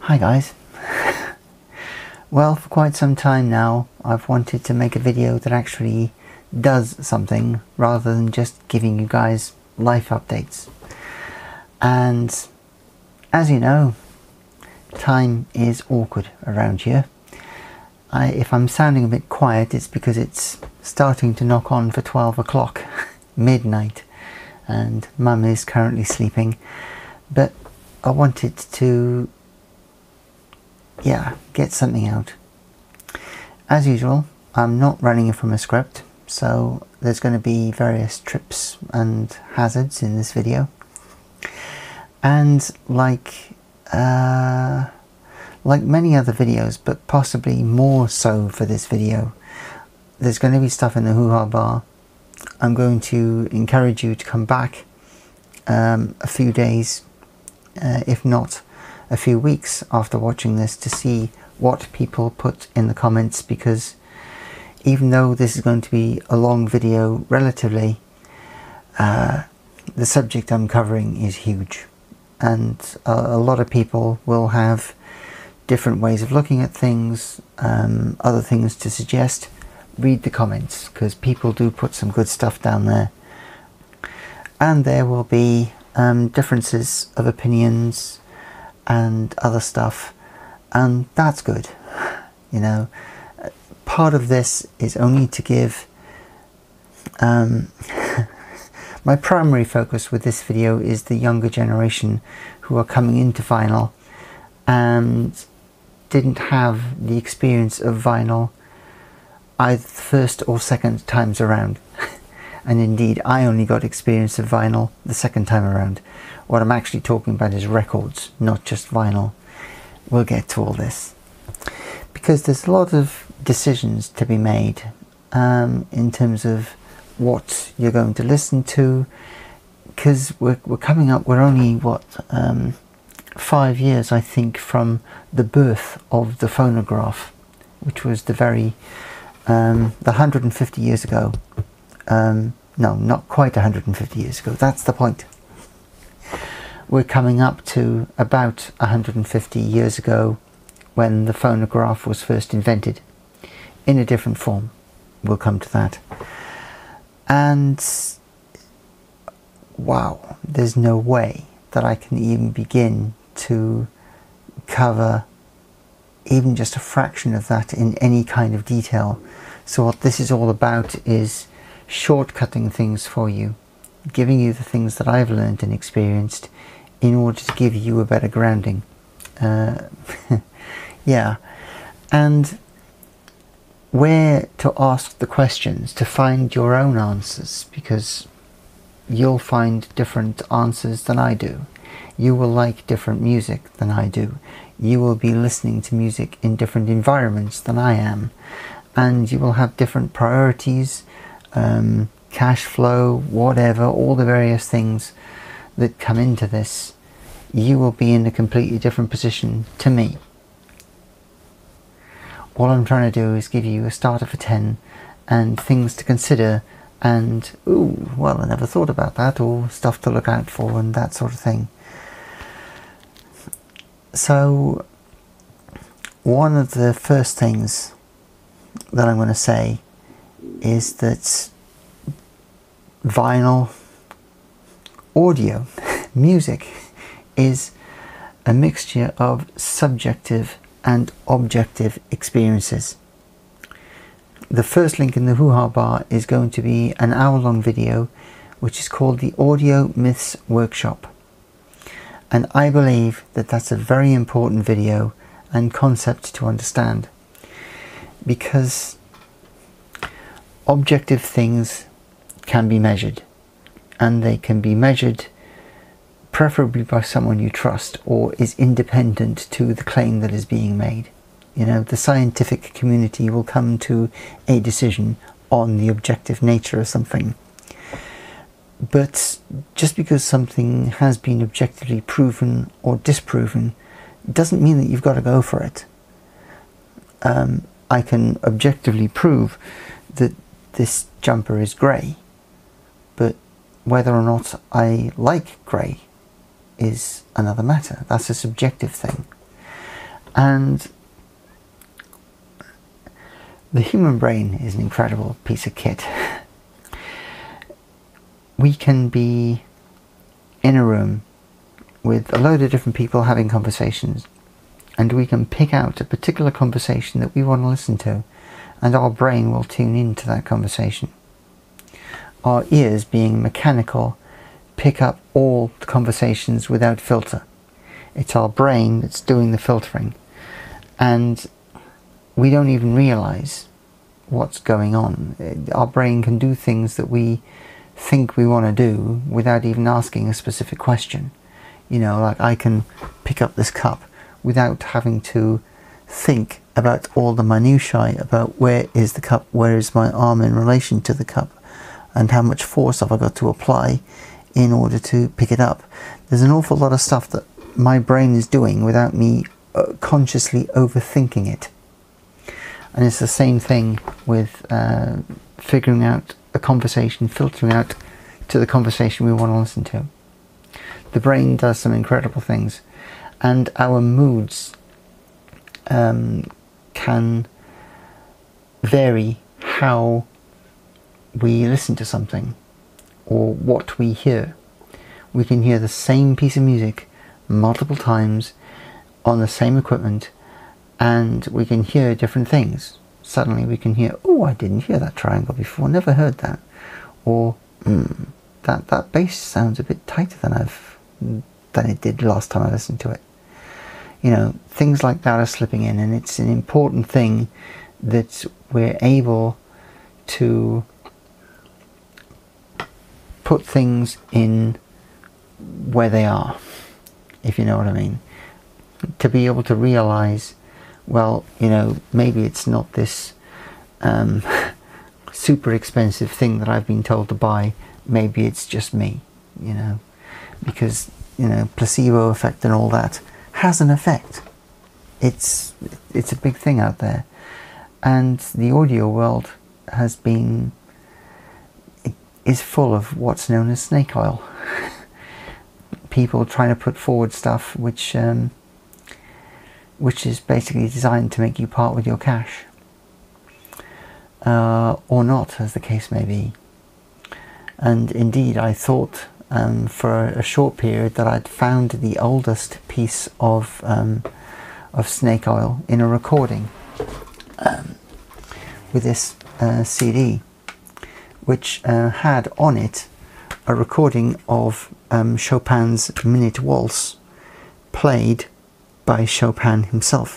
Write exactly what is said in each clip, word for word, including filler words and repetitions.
Hi guys. Well, for quite some time now I've wanted to make a video that actually does something rather than just giving you guys life updates. And as you know, time is awkward around here. I, if I'm sounding a bit quiet, it's because it's starting to knock on for twelve o'clock midnight and Mum is currently sleeping, but I wanted to yeah get something out. As usual, I'm not running from a script, so there's going to be various trips and hazards in this video, and like uh, like many other videos, but possibly more so for this video, there's going to be stuff in the hoo-ha bar. I'm going to encourage you to come back um, a few days, uh, if not a few weeks after watching this, to see what people put in the comments, because even though this is going to be a long video relatively, uh, the subject I'm covering is huge, and a, a lot of people will have different ways of looking at things, um, other things to suggest. Read the comments, because people do put some good stuff down there, and there will be um, differences of opinions and other stuff, and that's good. You know, part of this is only to give um, my primary focus with this video is the younger generation who are coming into vinyl and didn't have the experience of vinyl either the first or second times around. And indeed, I only got experience of vinyl the second time around. What I'm actually talking about is records, not just vinyl. We'll get to all this, because there's a lot of decisions to be made um, in terms of what you're going to listen to, because we're, we're coming up, we're only, what, um, five years, I think, from the birth of the phonograph, which was the very, um, the one hundred fifty years ago. Um, no, not quite one hundred fifty years ago, that's the point. We're coming up to about one hundred fifty years ago when the phonograph was first invented in a different form. We'll come to that. And wow, there's no way that I can even begin to cover even just a fraction of that in any kind of detail. So what this is all about is shortcutting things for you, giving you the things that I've learned and experienced in order to give you a better grounding. Uh, yeah, and where to ask the questions to find your own answers, because you'll find different answers than I do. You will like different music than I do. You will be listening to music in different environments than I am, and you will have different priorities, um, cash flow, whatever, all the various things that come into this. You will be in a completely different position to me. All I'm trying to do is give you a starter for ten and things to consider, and ooh, well, I never thought about that, or stuff to look out for and that sort of thing. So one of the first things that I'm going to say is that vinyl audio music is a mixture of subjective and objective experiences. The first link in the hoo-ha bar is going to be an hour-long video which is called the Audio Myths Workshop, and I believe that that's a very important video and concept to understand, because objective things can be measured, and they can be measured preferably by someone you trust or is independent to the claim that is being made. You know, the scientific community will come to a decision on the objective nature of something. But just because something has been objectively proven or disproven doesn't mean that you've got to go for it. Um, I can objectively prove that this jumper is grey, but whether or not I like grey is another matter. That's a subjective thing. And the human brain is an incredible piece of kit. We can be in a room with a load of different people having conversations, and we can pick out a particular conversation that we want to listen to, and our brain will tune into that conversation. Our ears, being mechanical, pick up all the conversations without filter. It's our brain that's doing the filtering, and we don't even realize what's going on. Our brain can do things that we think we want to do without even asking a specific question. You know, like I can pick up this cup without having to think about all the minutiae about where is the cup, where is my arm in relation to the cup, and how much force have I got to apply in order to pick it up. There's an awful lot of stuff that my brain is doing without me uh, consciously overthinking it. And it's the same thing with uh, figuring out a conversation, filtering out to the conversation we want to listen to. The brain does some incredible things, and our moods um, can vary how we listen to something or what we hear. We can hear the same piece of music multiple times on the same equipment, and we can hear different things. Suddenly we can hear, oh, I didn't hear that triangle before, never heard that. Or, mm, that, that bass sounds a bit tighter than I've than it did last time I listened to it. You know, things like that are slipping in, and it's an important thing that we're able to put things in where they are, if you know what I mean. To be able to realize, well, you know, maybe it's not this um, super expensive thing that I've been told to buy. Maybe it's just me, you know, because, you know, placebo effect and all that has an effect. It's it's a big thing out there, and the audio world has been is full of what's known as snake oil. People trying to put forward stuff which um, which is basically designed to make you part with your cash, uh, or not, as the case may be. And indeed, I thought um, for a short period that I'd found the oldest piece of um, of snake oil in a recording um, with this uh, C D, which uh, had on it a recording of um, Chopin's Minute Waltz, played by Chopin himself.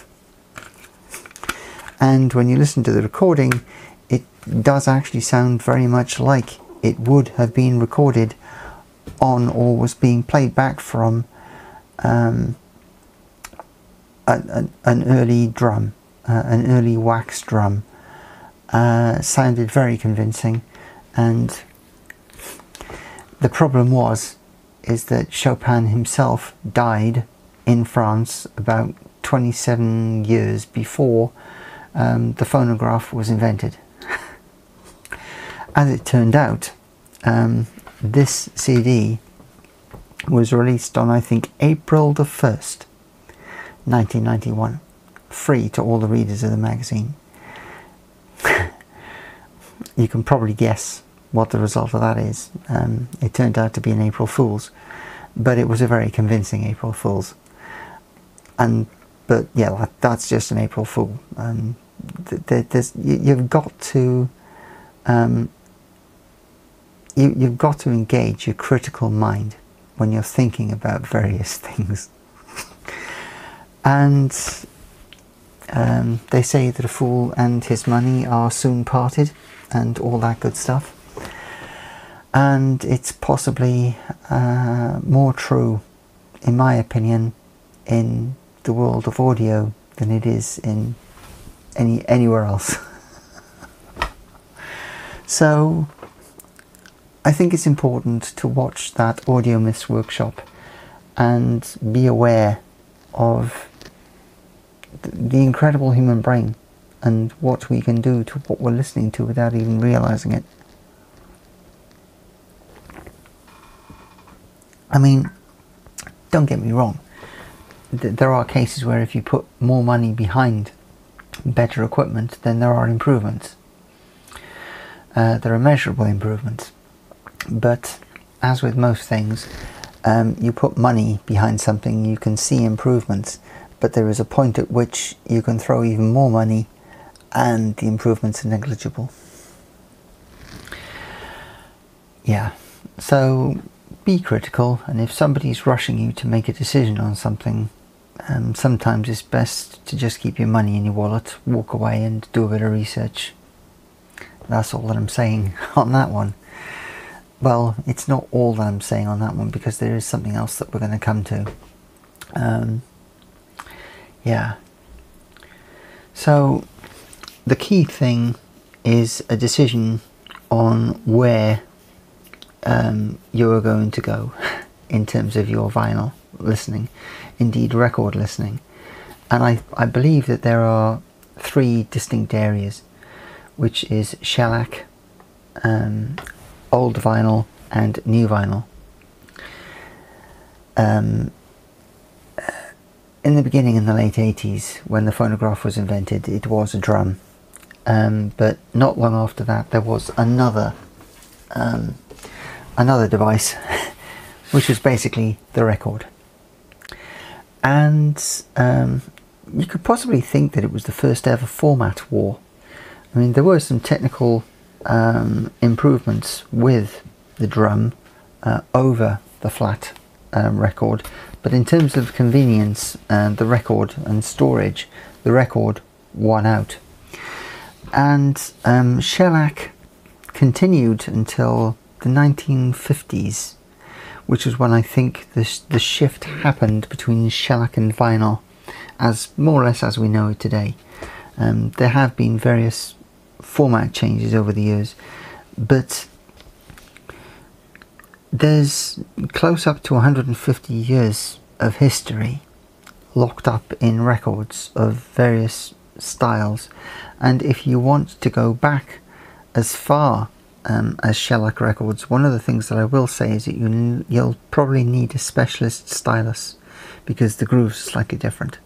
And when you listen to the recording, it does actually sound very much like it would have been recorded on, or was being played back from um, a, a, an early drum, uh, an early wax drum. Uh, sounded very convincing, and the problem was is that Chopin himself died in France about twenty-seven years before um, the phonograph was invented. As it turned out, um, this C D was released on, I think, April the first, nineteen ninety-one, free to all the readers of the magazine. You can probably guess what the result of that is. Um, it turned out to be an April Fool's, but it was a very convincing April Fool's. And but yeah, that, that's just an April Fool. Um, th there's, you, you've got to um, you, you've got to engage your critical mind when you're thinking about various things. And um, they say that a fool and his money are soon parted, and all that good stuff. And it's possibly uh, more true, in my opinion, in the world of audio than it is in any anywhere else. So I think it's important to watch that Audio Myths workshop and be aware of the incredible human brain and what we can do to what we're listening to without even realizing it. I mean, don't get me wrong, th there are cases where if you put more money behind better equipment, then there are improvements. Uh, there are measurable improvements. But as with most things, um, you put money behind something, you can see improvements, but there is a point at which you can throw even more money and the improvements are negligible. Yeah, so be critical, and if somebody's rushing you to make a decision on something, um, sometimes it's best to just keep your money in your wallet, walk away and do a bit of research. That's all that I'm saying on that one. Well, it's not all that I'm saying on that one, because there is something else that we're going to come to. Um, yeah. So the key thing is a decision on where um, you're going to go in terms of your vinyl listening, indeed record listening. And I, I believe that there are three distinct areas, which is shellac, um, old vinyl and new vinyl. Um, in the beginning, in the late eighties, when the phonograph was invented, it was a drum. Um, but not long after that, there was another um, another device, which was basically the record. And um, you could possibly think that it was the first ever format war. I mean, there were some technical um, improvements with the drum uh, over the flat um, record, but in terms of convenience and the record and storage, the record won out. And um, shellac continued until the nineteen fifties, which was when I think the, sh the shift happened between shellac and vinyl, as more or less as we know it today. Um, there have been various format changes over the years, but there's close up to one hundred fifty years of history locked up in records of various styles. And if you want to go back as far um, as shellac records, one of the things that I will say is that you, you'll probably need a specialist stylus, because the grooves are slightly different.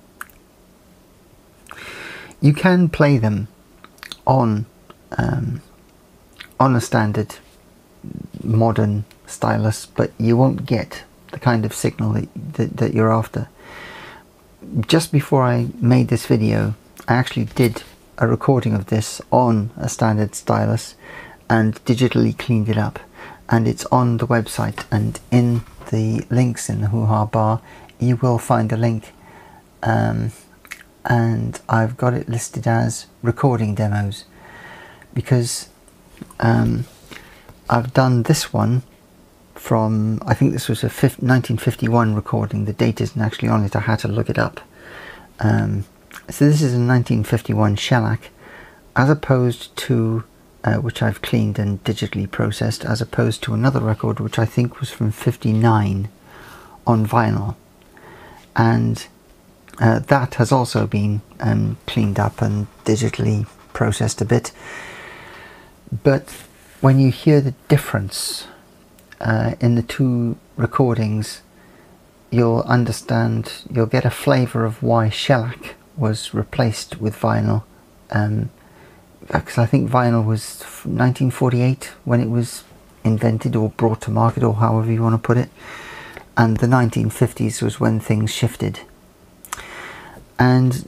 You can play them on um, on a standard modern stylus, but you won't get the kind of signal that, that, that you're after. Just before I made this video, I actually did a recording of this on a standard stylus and digitally cleaned it up, and it's on the website, and in the links in the hoo-ha bar you will find a link, um, and I've got it listed as recording demos, because um, I've done this one from, I think this was a nineteen fifty-one recording. The date isn't actually on it, I had to look it up. Um, so this is a nineteen fifty-one shellac, as opposed to, uh, which I've cleaned and digitally processed, as opposed to another record which I think was from fifty-nine on vinyl. And uh, that has also been um, cleaned up and digitally processed a bit. But when you hear the difference uh, in the two recordings, you'll understand, you'll get a flavour of why shellac was replaced with vinyl, um, because I think vinyl was nineteen forty-eight when it was invented or brought to market, or however you want to put it, and the nineteen fifties was when things shifted. And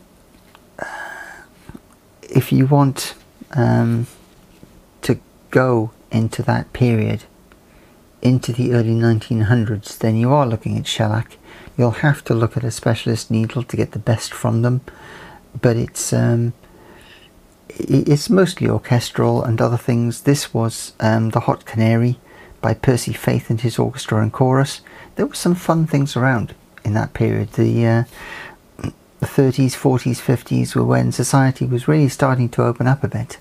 if you want um, to go into that period, into the early nineteen hundreds, then you are looking at shellac. You'll have to look at a specialist needle to get the best from them, but it's um, it's mostly orchestral and other things. This was um, the Hot Canary by Percy Faith and his orchestra and chorus. There were some fun things around in that period. The, uh, the thirties, forties, fifties were when society was really starting to open up a bit.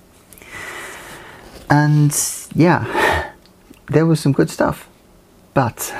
And yeah, there was some good stuff. But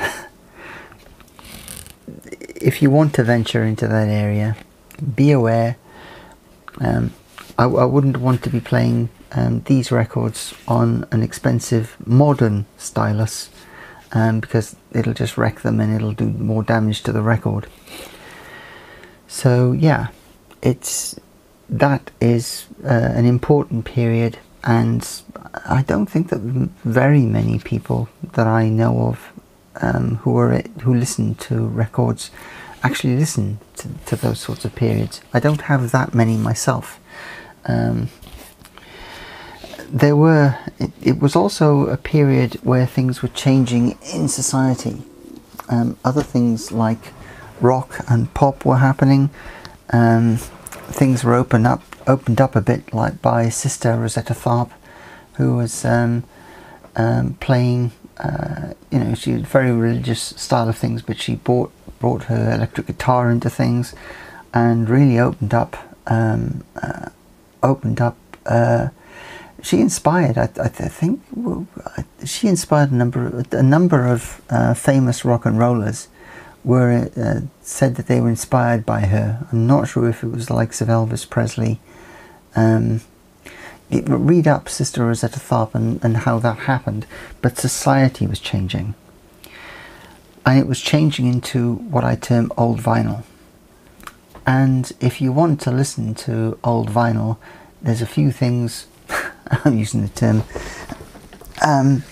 if you want to venture into that area, be aware. Um, I, I wouldn't want to be playing um, these records on an expensive modern stylus, um, because it'll just wreck them and it'll do more damage to the record. So yeah, it's that is uh, an important period, and I don't think that very many people that I know of um, who are who listen to records actually listen to, to those sorts of periods. I don't have that many myself. Um, there were it, it was also a period where things were changing in society. Um, other things like rock and pop were happening. Um, things were opened up opened up a bit, like by Sister Rosetta Tharpe, who was um, um, playing. Uh, you know, she had a very religious style of things, but she brought brought her electric guitar into things, and really opened up. Um, uh, opened up. Uh, she inspired. I, I think well, she inspired a number a number of uh, famous rock and rollers. Were uh, said that they were inspired by her. I'm not sure if it was the likes of Elvis Presley. Um, it, read up Sister Rosetta Tharpe and, and how that happened. But society was changing, and it was changing into what I term old vinyl. And if you want to listen to old vinyl, there's a few things. I'm using the term. Um,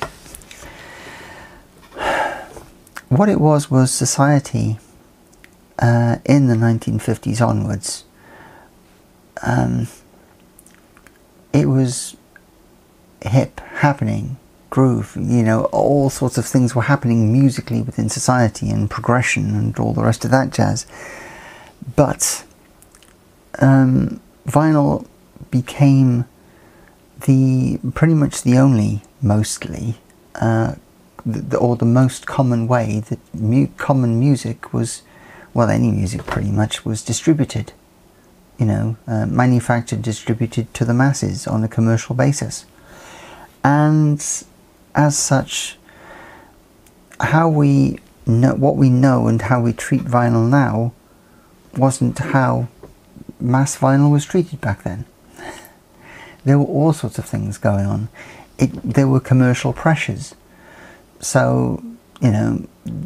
What it was was society uh, in the nineteen fifties onwards. Um, it was hip, happening, groove, you know, all sorts of things were happening musically within society, and progression and all the rest of that jazz. But um, vinyl became the pretty much the only, mostly, uh, The, or the most common way that mu common music was, well, any music pretty much was distributed, you know, uh, manufactured, distributed to the masses on a commercial basis. And as such, how we know, what we know and how we treat vinyl now wasn't how mass vinyl was treated back then. There were all sorts of things going on. It, there were commercial pressures. So, you know,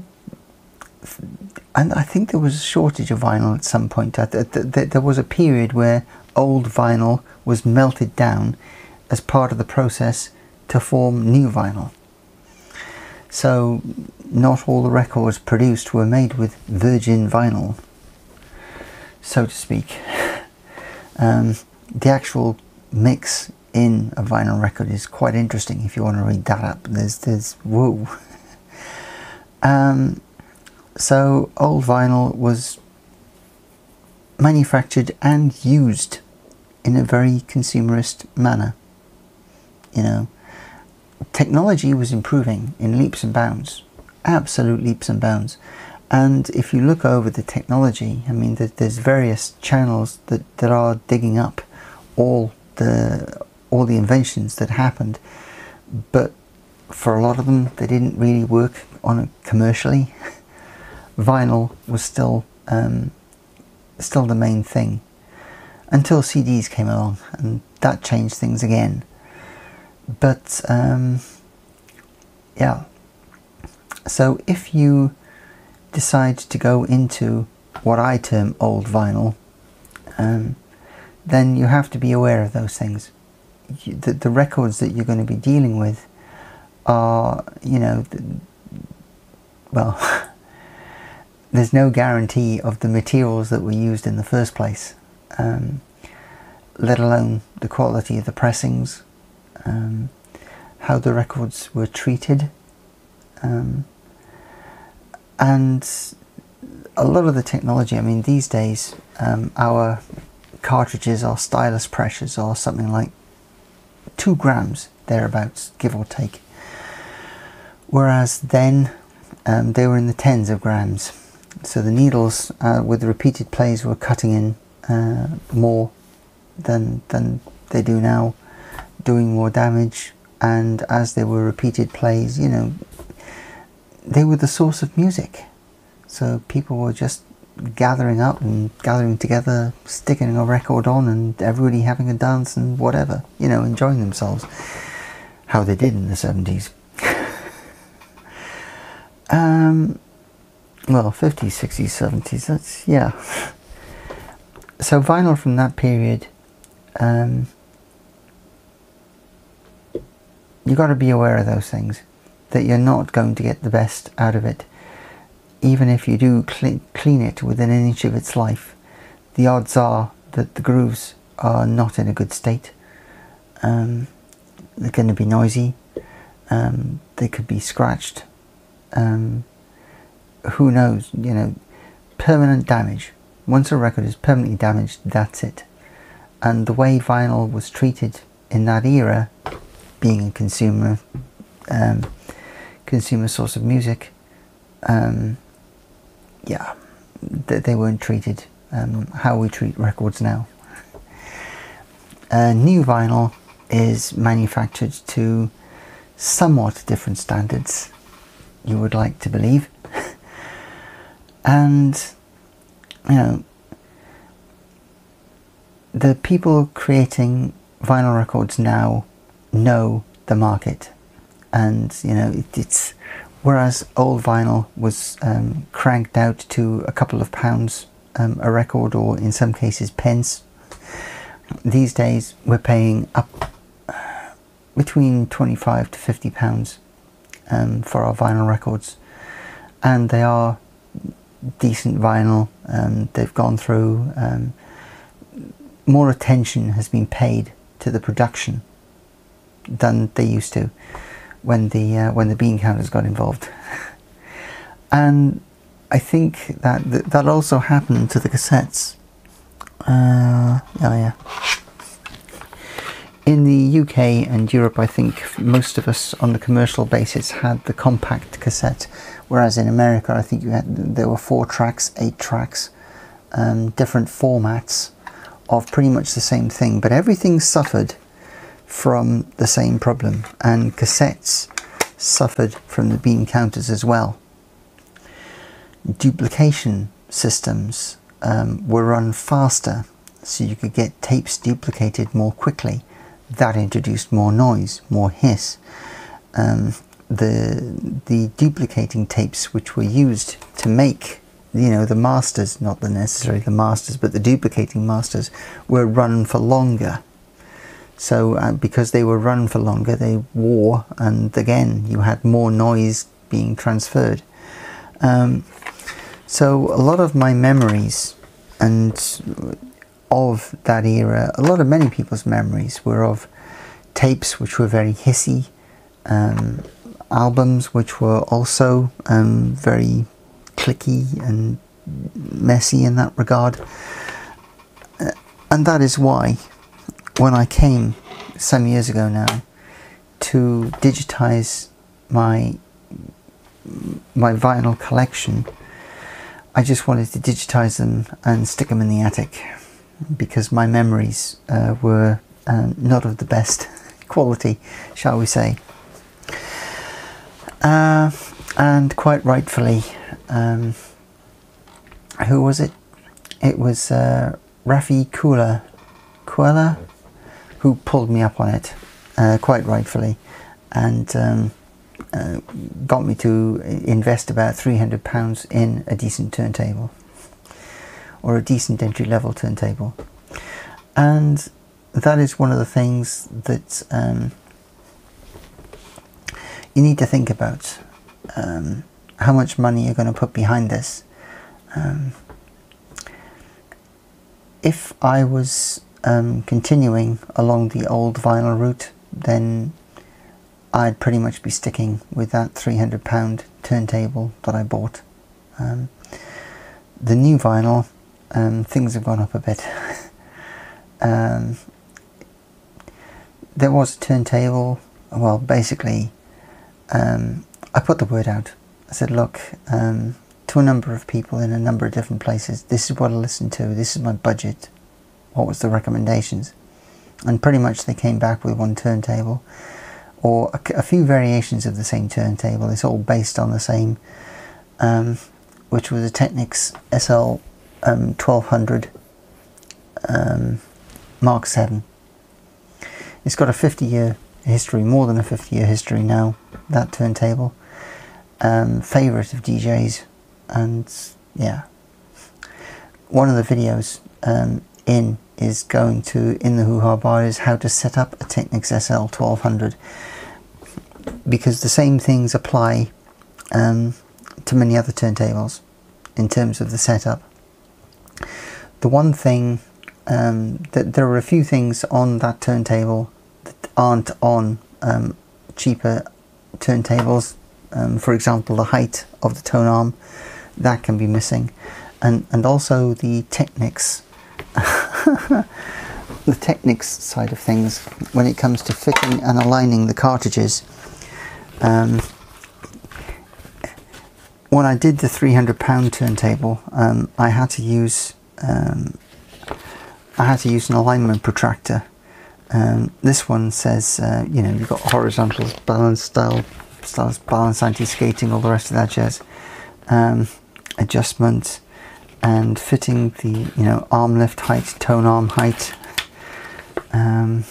and I think there was a shortage of vinyl at some point. There was a period where old vinyl was melted down as part of the process to form new vinyl. So not all the records produced were made with virgin vinyl, so to speak. Um, the actual mix in a vinyl record is quite interesting if you want to read that up. There's, there's, whoa. um, so old vinyl was manufactured and used in a very consumerist manner. You know, technology was improving in leaps and bounds, absolute leaps and bounds. And if you look over the technology, I mean, there's various channels that, that are digging up all the all the inventions that happened, but for a lot of them they didn't really work on it commercially. Vinyl was still um, still the main thing until C Ds came along, and that changed things again. But um, yeah, so if you decide to go into what I term old vinyl, um, then you have to be aware of those things. The, the records that you're going to be dealing with are, you know, the, well, there's no guarantee of the materials that were used in the first place, um, let alone the quality of the pressings, um, how the records were treated, um, and a lot of the technology. I mean, these days um, our cartridges or Stylus pressures are something like two grams thereabouts, give or take, whereas then um, they were in the tens of grams. So the needles uh, with repeated plays were cutting in uh, more than than they do now, doing more damage. And as they were repeated plays, you know, they were the source of music. So people were just gathering up and gathering together, sticking a record on, and everybody having a dance and whatever, you know, enjoying themselves, how they did in the seventies. um, well, fifties, sixties, seventies, that's, yeah. so vinyl from that period, um, you've got to be aware of those things, that you're not going to get the best out of it. Even if you do cl clean it within an inch of its life, the odds are that the grooves are not in a good state. Um, they're going to be noisy, um, they could be scratched, um, who knows, you know, permanent damage. Once a record is permanently damaged, that's it. And the way vinyl was treated in that era, being a consumer um, consumer source of music, um, yeah, they, they weren't treated um, how we treat records now. Uh, new vinyl is manufactured to somewhat different standards, you would like to believe. And, you know, the people creating vinyl records now know the market, and you know it, it's whereas old vinyl was um, cranked out to a couple of pounds um, a record, or in some cases pence, these days we're paying up between twenty-five to fifty pounds um, for our vinyl records, and they are decent vinyl. Um, they've gone through um, more attention has been paid to the production than they used to when the uh, when the bean counters got involved. And I think that th that also happened to the cassettes. Uh, oh yeah. In the U K and Europe, I think most of us on the commercial basis had the compact cassette, whereas in America I think you had there were four tracks, eight tracks, um, different formats of pretty much the same thing, but everything suffered from the same problem, and cassettes suffered from the bean counters as well. Duplication systems um, were run faster, so you could get tapes duplicated more quickly. That introduced more noise, more hiss. Um, the the duplicating tapes which were used to make, you know, the masters, not the necessarily the masters, but the duplicating masters, were run for longer. So uh, because they were run for longer, they wore, and again you had more noise being transferred. Um, so a lot of my memories and of that era, a lot of many people's memories were of tapes which were very hissy, um, albums which were also um, very clicky and messy in that regard. Uh, and that is why when I came some years ago now to digitize my my vinyl collection, I just wanted to digitize them and stick them in the attic, because my memories uh, were uh, not of the best quality, shall we say. Uh, and quite rightfully, um, who was it? It was uh, Rafi Kula, Kuala, who pulled me up on it, uh, quite rightfully, and um, uh, got me to invest about three hundred pounds in a decent turntable, or a decent entry-level turntable. And that is one of the things that um, you need to think about, um, how much money you're going to put behind this. Um, if I was um, continuing along the old vinyl route, then I'd pretty much be sticking with that three hundred pound turntable that I bought. Um, the new vinyl, um, things have gone up a bit. um, there was a turntable, well basically um, I put the word out. I said, look, um, to a number of people in a number of different places, this is what I listen to, this is my budget, what was the recommendations? And pretty much they came back with one turntable, or a, a few variations of the same turntable. It's all based on the same, um, which was a Technics S L twelve hundred um, Mark seven. It's got a fifty year history, more than a fifty year history now, that turntable. Um, favourite of D Js, and yeah, one of the videos um, in is going to, in the hoo-ha bar, is how to set up a Technics S L twelve hundred, because the same things apply um, to many other turntables in terms of the setup. The one thing, um, that there are a few things on that turntable that aren't on um, cheaper turntables. Um, for example, the height of the tone arm, that can be missing, and and also the Technics the Technics side of things when it comes to fitting and aligning the cartridges. Um, when I did the three hundred pound turntable, um, I had to use um, I had to use an alignment protractor. Um, this one says, uh, you know, you've got horizontal balance, style, Stylus balance, anti-skating, all the rest of that jazz. Um, adjustment and fitting the, you know, arm lift height, tone arm height. Um,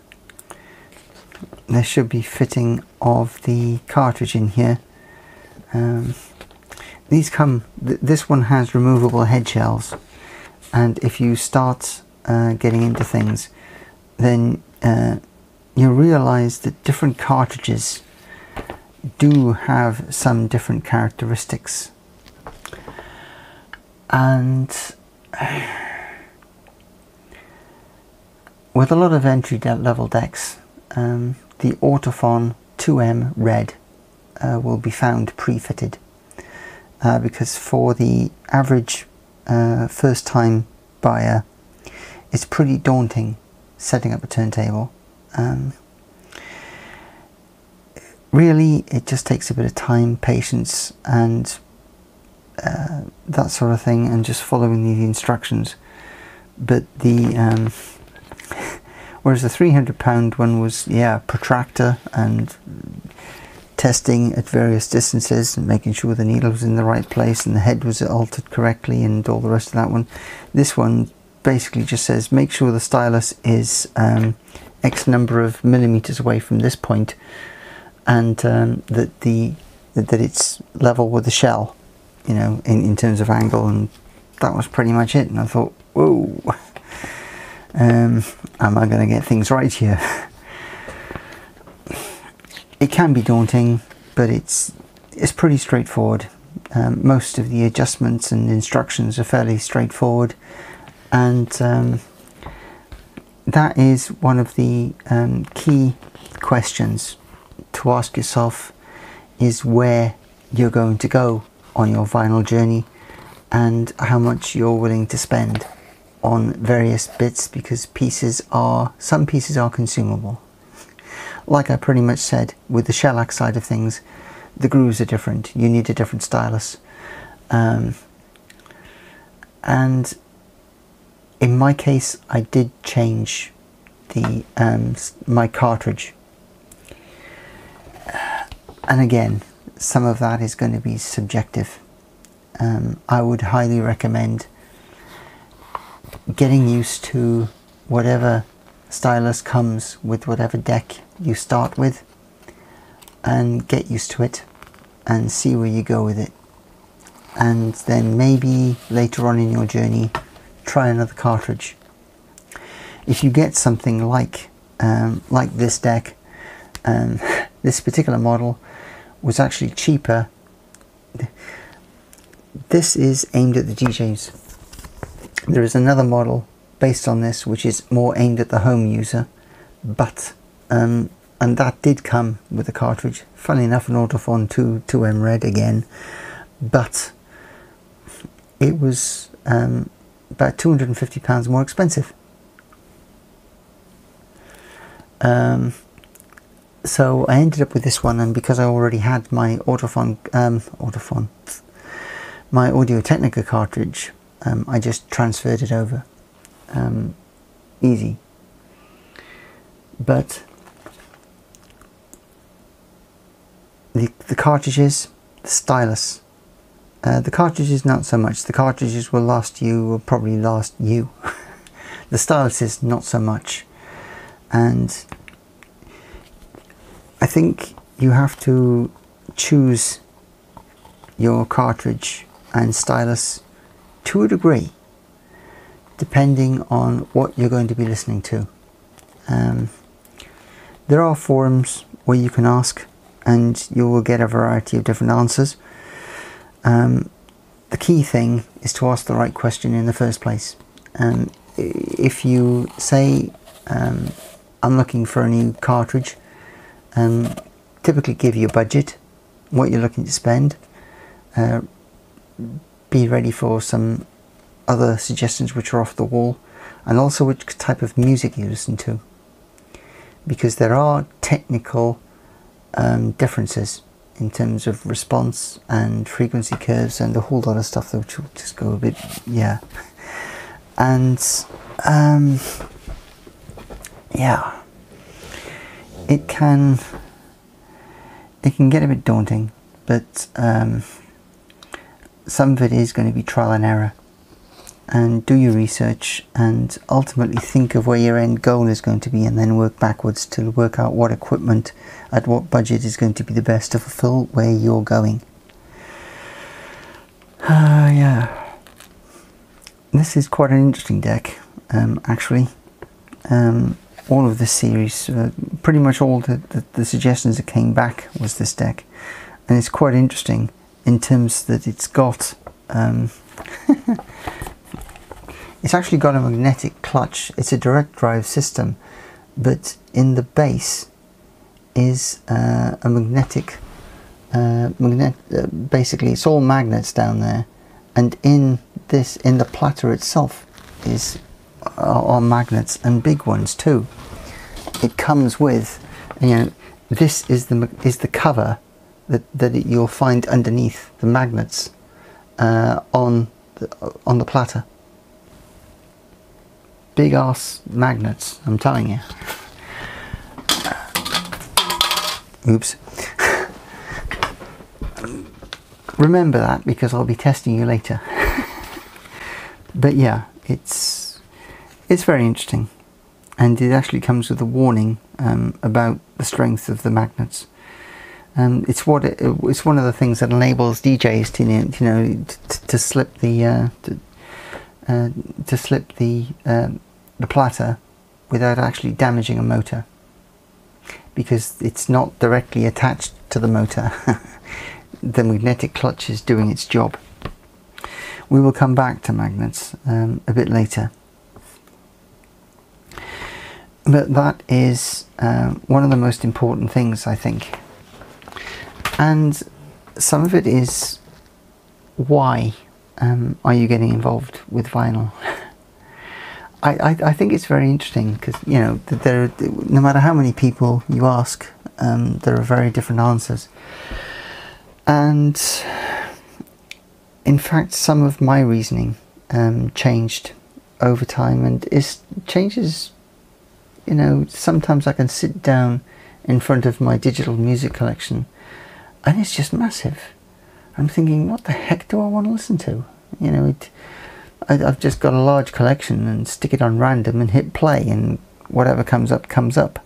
there should be fitting of the cartridge in here. Um, these come, th this one has removable head shells, and if you start uh, getting into things, then uh, you realize that different cartridges do have some different characteristics, and with a lot of entry level decks, um, the Autophon two M red uh, will be found pre-fitted, uh, because for the average uh, first time buyer, it's pretty daunting setting up a turntable. Um, really, it just takes a bit of time, patience, and uh, that sort of thing, and just following the instructions. But the um, whereas the three hundred pound one was, yeah, protractor and testing at various distances and making sure the needle was in the right place and the head was altered correctly and all the rest of that one. This one basically just says make sure the stylus is um, X number of millimeters away from this point, and um, that the that it's level with the shell, you know, in, in terms of angle, and that was pretty much it. And I thought, whoa, um, am I going to get things right here? It can be daunting, but it's it's pretty straightforward. Um, most of the adjustments and instructions are fairly straightforward, and um, that is one of the um, key questions to ask yourself, is where you're going to go on your vinyl journey and how much you're willing to spend on various bits, because pieces are, some pieces are consumable. Like I pretty much said, with the shellac side of things, the grooves are different. You need a different stylus. Um, and in my case, I did change the um, my cartridge. And again, some of that is going to be subjective. Um, I would highly recommend getting used to whatever stylus comes with whatever deck you start with, and get used to it and see where you go with it, and then maybe later on in your journey try another cartridge. If you get something like um, like this deck, um, this particular model was actually cheaper. This is aimed at the D Js. There is another model based on this which is more aimed at the home user, but um, and that did come with a cartridge. Funnily enough, an Autophon two M red again, but it was um, about two hundred and fifty pounds more expensive. Um, so I ended up with this one, and because I already had my Autophon, um, Autophon, my Audio-Technica cartridge, um, I just transferred it over. Um, easy. But the, the cartridges, the stylus, uh, the cartridges not so much. The cartridges will last you, will probably last you. The stylus is not so much. And I think you have to choose your cartridge and stylus to a degree, depending on what you're going to be listening to. Um, there are forums where you can ask and you will get a variety of different answers. Um, the key thing is to ask the right question in the first place. Um, if you say, um, I'm looking for a new cartridge, um, typically give your budget, what you're looking to spend, uh, be ready for some other suggestions which are off the wall, and also which type of music you listen to, because there are technical um, differences in terms of response and frequency curves and a whole lot of stuff that will just go a bit, yeah, and um, yeah, it can it can get a bit daunting, but um, some of it is going to be trial and error. And do your research and ultimately think of where your end goal is going to be, and then work backwards to work out what equipment at what budget is going to be the best to fulfill where you're going. Uh, yeah, this is quite an interesting deck, um, actually. Um, all of this series, uh, pretty much all the, the, the suggestions that came back was this deck, and it's quite interesting in terms that it's got um, it's actually got a magnetic clutch. It's a direct drive system, but in the base is uh, a magnetic uh, magnet. Uh, basically, it's all magnets down there, and in this, in the platter itself, is are, are magnets, and big ones too. It comes with, you know, this is the is the cover that that it, you'll find underneath the magnets uh, on the, on the platter. Big ass magnets, I'm telling you. Oops. Remember that, because I'll be testing you later. But yeah, it's it's very interesting, and it actually comes with a warning um, about the strength of the magnets. Um, it's what it, it's one of the things that enables D Js to you know to, to slip the uh, to, uh, to slip the um, the platter without actually damaging a motor, because it's not directly attached to the motor. The magnetic clutch is doing its job. We will come back to magnets um, a bit later, but that is um, one of the most important things, I think, and some of it is why um, are you getting involved with vinyl. I, I, I think it's very interesting because, you know, there, no matter how many people you ask, um, there are very different answers. And in fact, some of my reasoning um, changed over time, and it changes, you know, sometimes I can sit down in front of my digital music collection and it's just massive. I'm thinking, what the heck do I want to listen to? You know, it, I've just got a large collection and stick it on random and hit play, and whatever comes up comes up.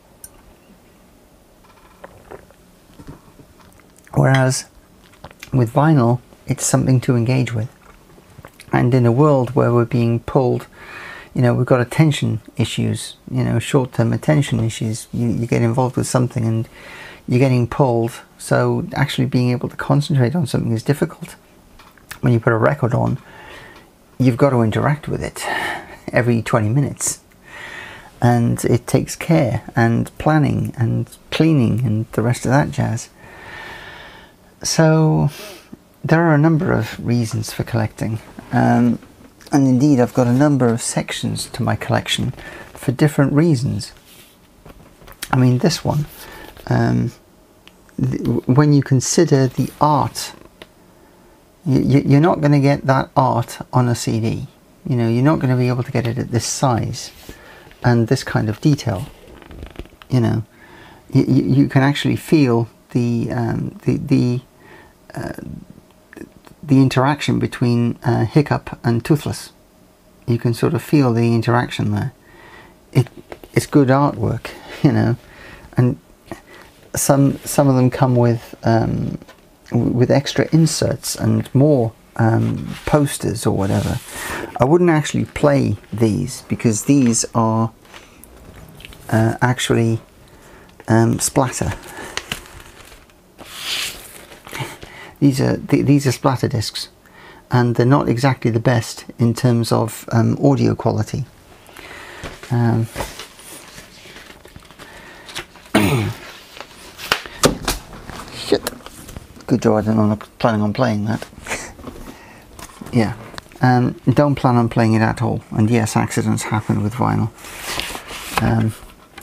Whereas with vinyl, it's something to engage with, and in a world where we're being pulled, you know, we've got attention issues, you know, short-term attention issues. You, you get involved with something and you're getting pulled, so actually being able to concentrate on something is difficult. When you put a record on, you've got to interact with it every twenty minutes, and it takes care and planning and cleaning and the rest of that jazz. So there are a number of reasons for collecting, um, and indeed I've got a number of sections to my collection for different reasons. I mean, this one, um, th when you consider the art, You, you're not going to get that art on a C D. You know, you're not going to be able to get it at this size and this kind of detail. You know, you, you can actually feel the um, the the uh, the interaction between uh, Hiccup and Toothless. You can sort of feel the interaction there. It it's good artwork, you know, and some some of them come with um, with extra inserts and more um, posters or whatever, I wouldn't actually play these, because these are uh, actually um, splatter. These are th these are splatter discs, and they're not exactly the best in terms of um, audio quality. Um, shit. Good job, I'm not planning on playing that. Yeah, um, don't plan on playing it at all. And yes, accidents happen with vinyl. Um,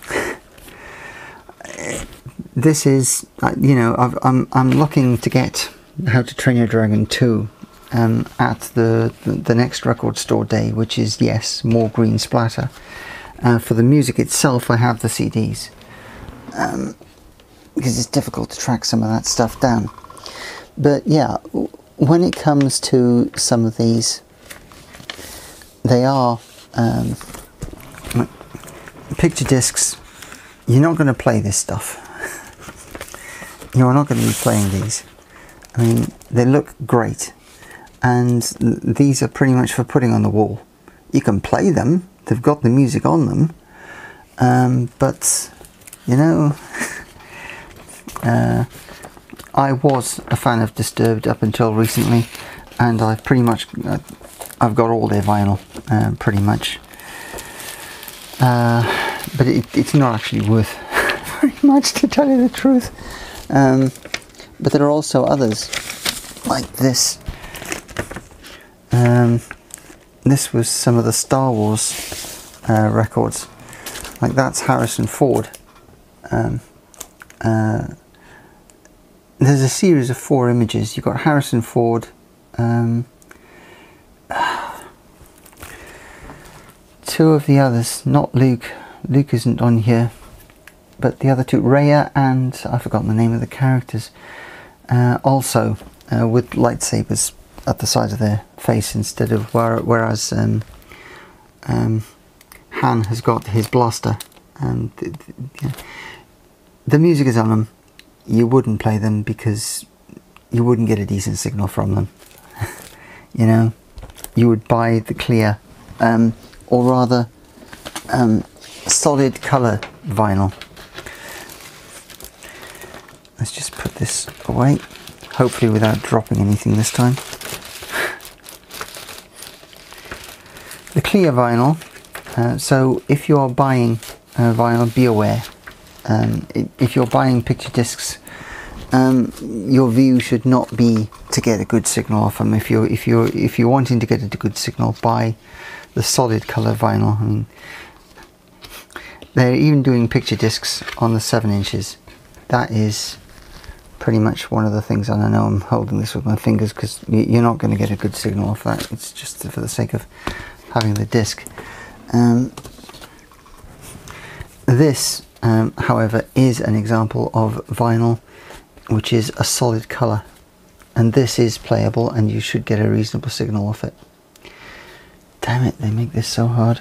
this is, uh, you know, I've, I'm I'm looking to get How to Train Your Dragon two um, at the, the the next record store day, which is, yes, more green splatter. Uh, for the music itself, I have the C Ds, um, because it's difficult to track some of that stuff down. But yeah, when it comes to some of these, they are um, picture discs. You're not going to play this stuff. You're not going to be playing these. I mean, they look great, and these are pretty much for putting on the wall. You can play them, they've got the music on them, um, but, you know, uh, I was a fan of Disturbed up until recently, and I've pretty much, uh, I've got all their vinyl, uh, pretty much. Uh, but it, it's not actually worth very much, to tell you the truth. Um, but there are also others, like this. Um, this was some of the Star Wars uh, records. Like, that's Harrison Ford. Um, uh, there's a series of four images. You've got Harrison Ford, um, two of the others, not Luke. Luke isn't on here, but the other two, Raya and I've forgotten the name of the characters, uh, also uh, with lightsabers at the side of their face instead of where, whereas um, um, Han has got his blaster. And the, the, yeah. the music is on them. You wouldn't play them because you wouldn't get a decent signal from them. You know, you would buy the clear, um, or rather, um, solid colour vinyl. Let's just put this away, hopefully without dropping anything this time. The clear vinyl, uh, so if you are buying uh, vinyl, be aware. Um, if you're buying picture discs, um, your view should not be to get a good signal off them. If you're if you're if you're wanting to get a good signal, buy the solid colour vinyl. I mean, they're even doing picture discs on the seven inches. That is pretty much one of the things, and I know I'm holding this with my fingers because you're not going to get a good signal off that. It's just for the sake of having the disc. Um, this, um, however, is an example of vinyl which is a solid colour, and this is playable and you should get a reasonable signal off it. Damn it, they make this so hard.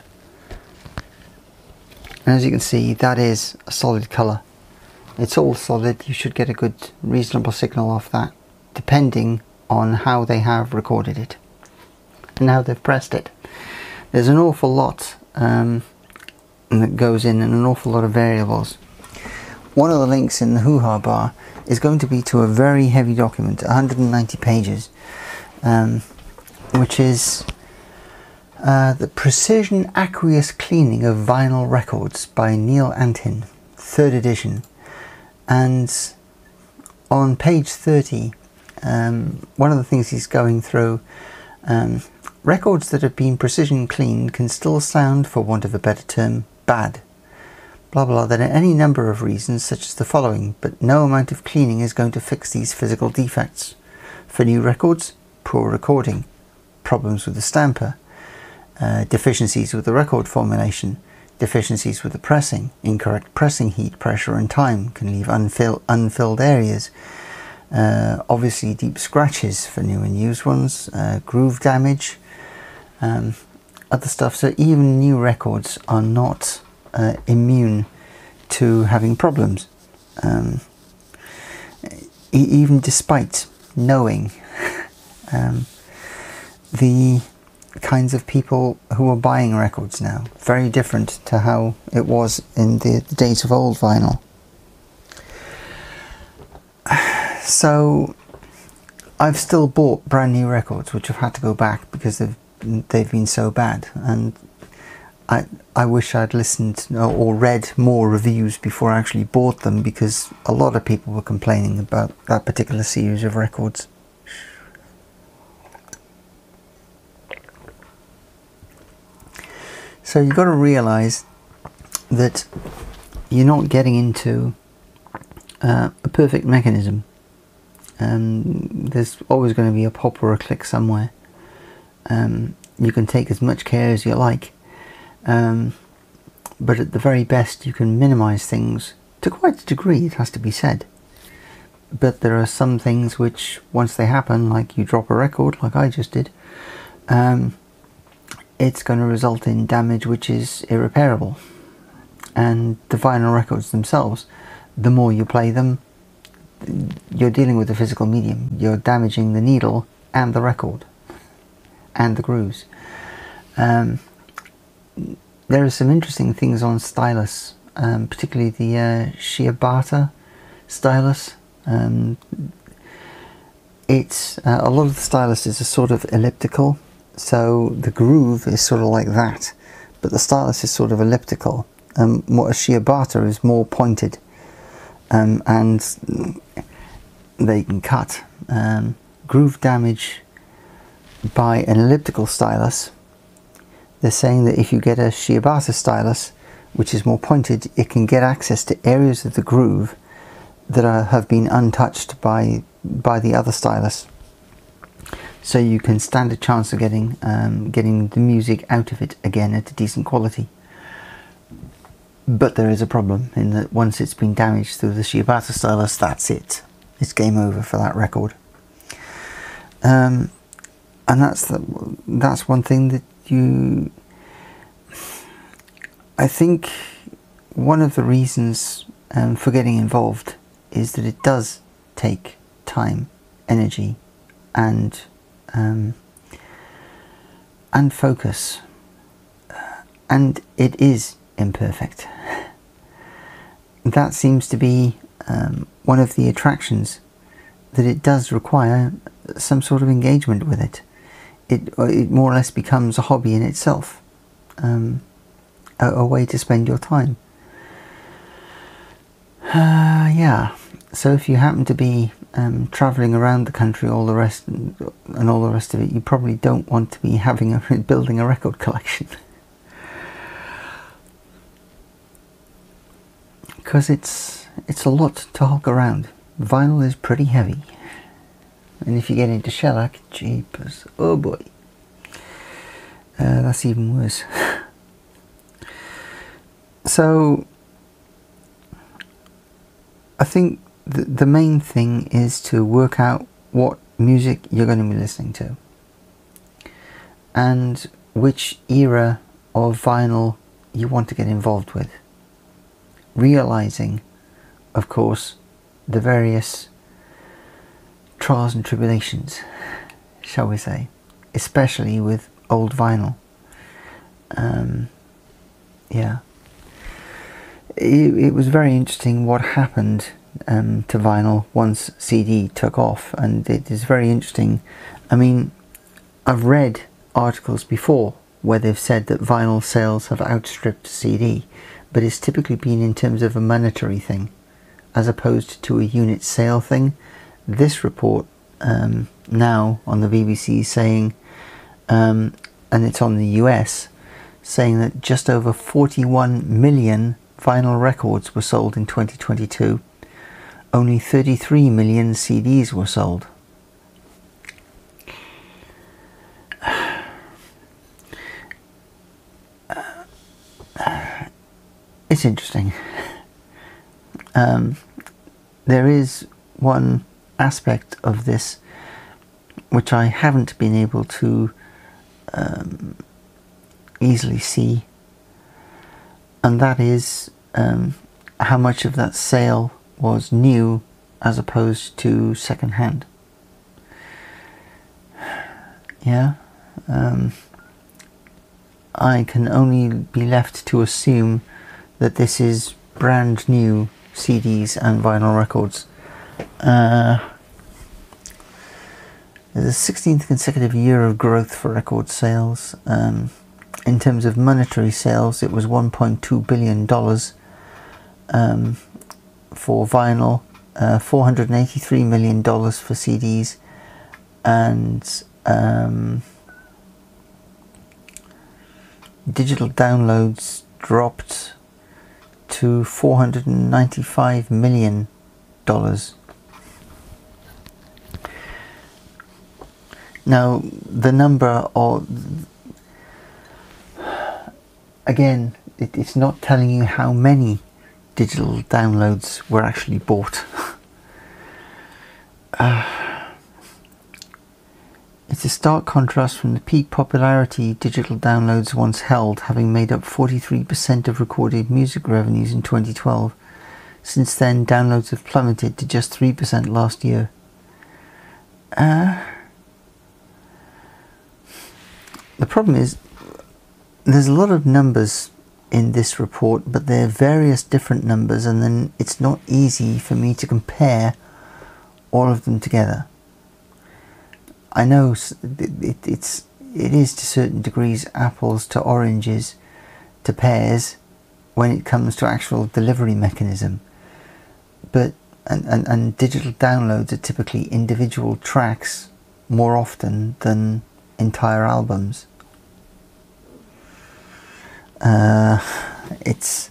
And as you can see, that is a solid colour. It's all solid. You should get a good reasonable signal off that, depending on how they have recorded it and how they've pressed it. There's an awful lot um, that goes in, and an awful lot of variables. One of the links in the hoo-ha bar is going to be to a very heavy document, one hundred ninety pages, um, which is uh, the Precision Aqueous Cleaning of Vinyl Records by Neil Antin, third edition. And on page thirty, um, one of the things he's going through, um, records that have been precision cleaned can still sound, for want of a better term, bad. Blah blah, there are any number of reasons, such as the following, but no amount of cleaning is going to fix these physical defects. For new records, poor recording, problems with the stamper, uh, deficiencies with the record formulation, deficiencies with the pressing, incorrect pressing heat, pressure and time can leave unfill, unfilled areas, uh, obviously deep scratches for new and used ones, uh, groove damage, um, other stuff. So even new records are not uh, immune to having problems, um, e even despite knowing um, the kinds of people who are buying records now. Very different to how it was in the, the days of old vinyl. So I've still bought brand new records which have had to go back because they've they've been so bad, and I I wish I'd listened or read more reviews before I actually bought them, because a lot of people were complaining about that particular series of records. So you've got to realise that you're not getting into uh, a perfect mechanism. Um, there's always going to be a pop or a click somewhere. Um, you can take as much care as you like, um, but at the very best you can minimise things to quite a degree, it has to be said. But there are some things which, once they happen, like you drop a record like I just did, um, it's going to result in damage which is irreparable. And the vinyl records themselves, the more you play them, you're dealing with the physical medium. You're damaging the needle and the record and the grooves. Um, there are some interesting things on Stylus, um, particularly the uh, Shibata Stylus. Um, it's uh, a lot of the Stylus is a sort of elliptical, so the groove is sort of like that, but the Stylus is sort of elliptical. Um, what a Shibata is more pointed, um, and they can cut. Um, groove damage by an elliptical stylus, they're saying that if you get a Shibata stylus which is more pointed, it can get access to areas of the groove that are, have been untouched by by the other stylus, so you can stand a chance of getting um, getting the music out of it again at a decent quality. But there is a problem in that once it's been damaged through the Shibata stylus, that's it. It's game over for that record. Um, and that's the, that's one thing that you... I think one of the reasons um, for getting involved is that it does take time, energy, and um, and focus, and it is imperfect. That seems to be um, one of the attractions, that it does require some sort of engagement with it. It, it more or less becomes a hobby in itself, um, a, a way to spend your time. Uh, yeah, so if you happen to be um, travelling around the country, all the rest and, and all the rest of it, you probably don't want to be having a building a record collection. Because it's it's a lot to hulk around. Vinyl is pretty heavy, and if you get into shellac, jeepers, oh boy, uh, that's even worse. So I think the, the main thing is to work out what music you're going to be listening to, and which era of vinyl you want to get involved with. Realizing, of course, the various trials and tribulations, shall we say, especially with old vinyl. Um, yeah, it, it was very interesting what happened um, to vinyl once C D took off, and it is very interesting. I mean, I've read articles before where they've said that vinyl sales have outstripped C D, but it's typically been in terms of a monetary thing as opposed to a unit sale thing. This report um, now on the B B C saying, um, and it's on the U S, saying that just over forty-one million vinyl records were sold in twenty twenty-two. Only thirty-three million C Ds were sold. It's interesting. Um, there is one aspect of this which I haven't been able to um, easily see, and that is um, how much of that sale was new as opposed to second hand. Yeah, Um, I can only be left to assume that this is brand new C Ds and vinyl records. Uh, there's a sixteenth consecutive year of growth for record sales. Um, in terms of monetary sales, it was one point two billion dollars um, for vinyl, uh, four hundred eighty-three million dollars for C Ds, and um, digital downloads dropped to four hundred ninety-five million dollars. Now, the number, or again, it, it's not telling you how many digital downloads were actually bought. uh, it's a stark contrast from the peak popularity digital downloads once held, having made up forty-three percent of recorded music revenues in twenty twelve. Since then, downloads have plummeted to just three percent last year. Uh, the problem is, there's a lot of numbers in this report, but they're various different numbers, and then it's not easy for me to compare all of them together. I know it, it's it is to certain degrees apples to oranges to pears when it comes to actual delivery mechanism, but and, and, and digital downloads are typically individual tracks more often than entire albums. Uh, it's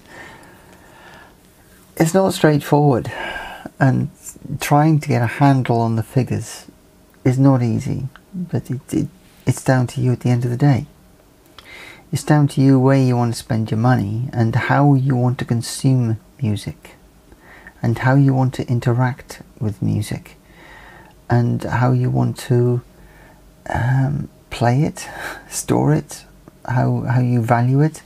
it's not straightforward, and trying to get a handle on the figures is not easy, but it, it, it's down to you at the end of the day. It's down to you where you want to spend your money and how you want to consume music and how you want to interact with music and how you want to um, play it, store it, how, how you value it.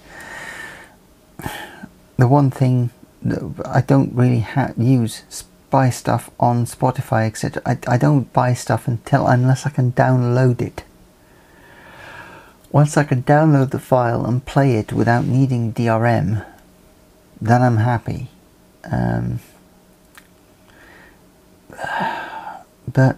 The one thing that I don't really ha use buy stuff on Spotify, et cetera. I, I don't buy stuff until unless I can download it. Once I can download the file and play it without needing D R M, then I'm happy. Um, but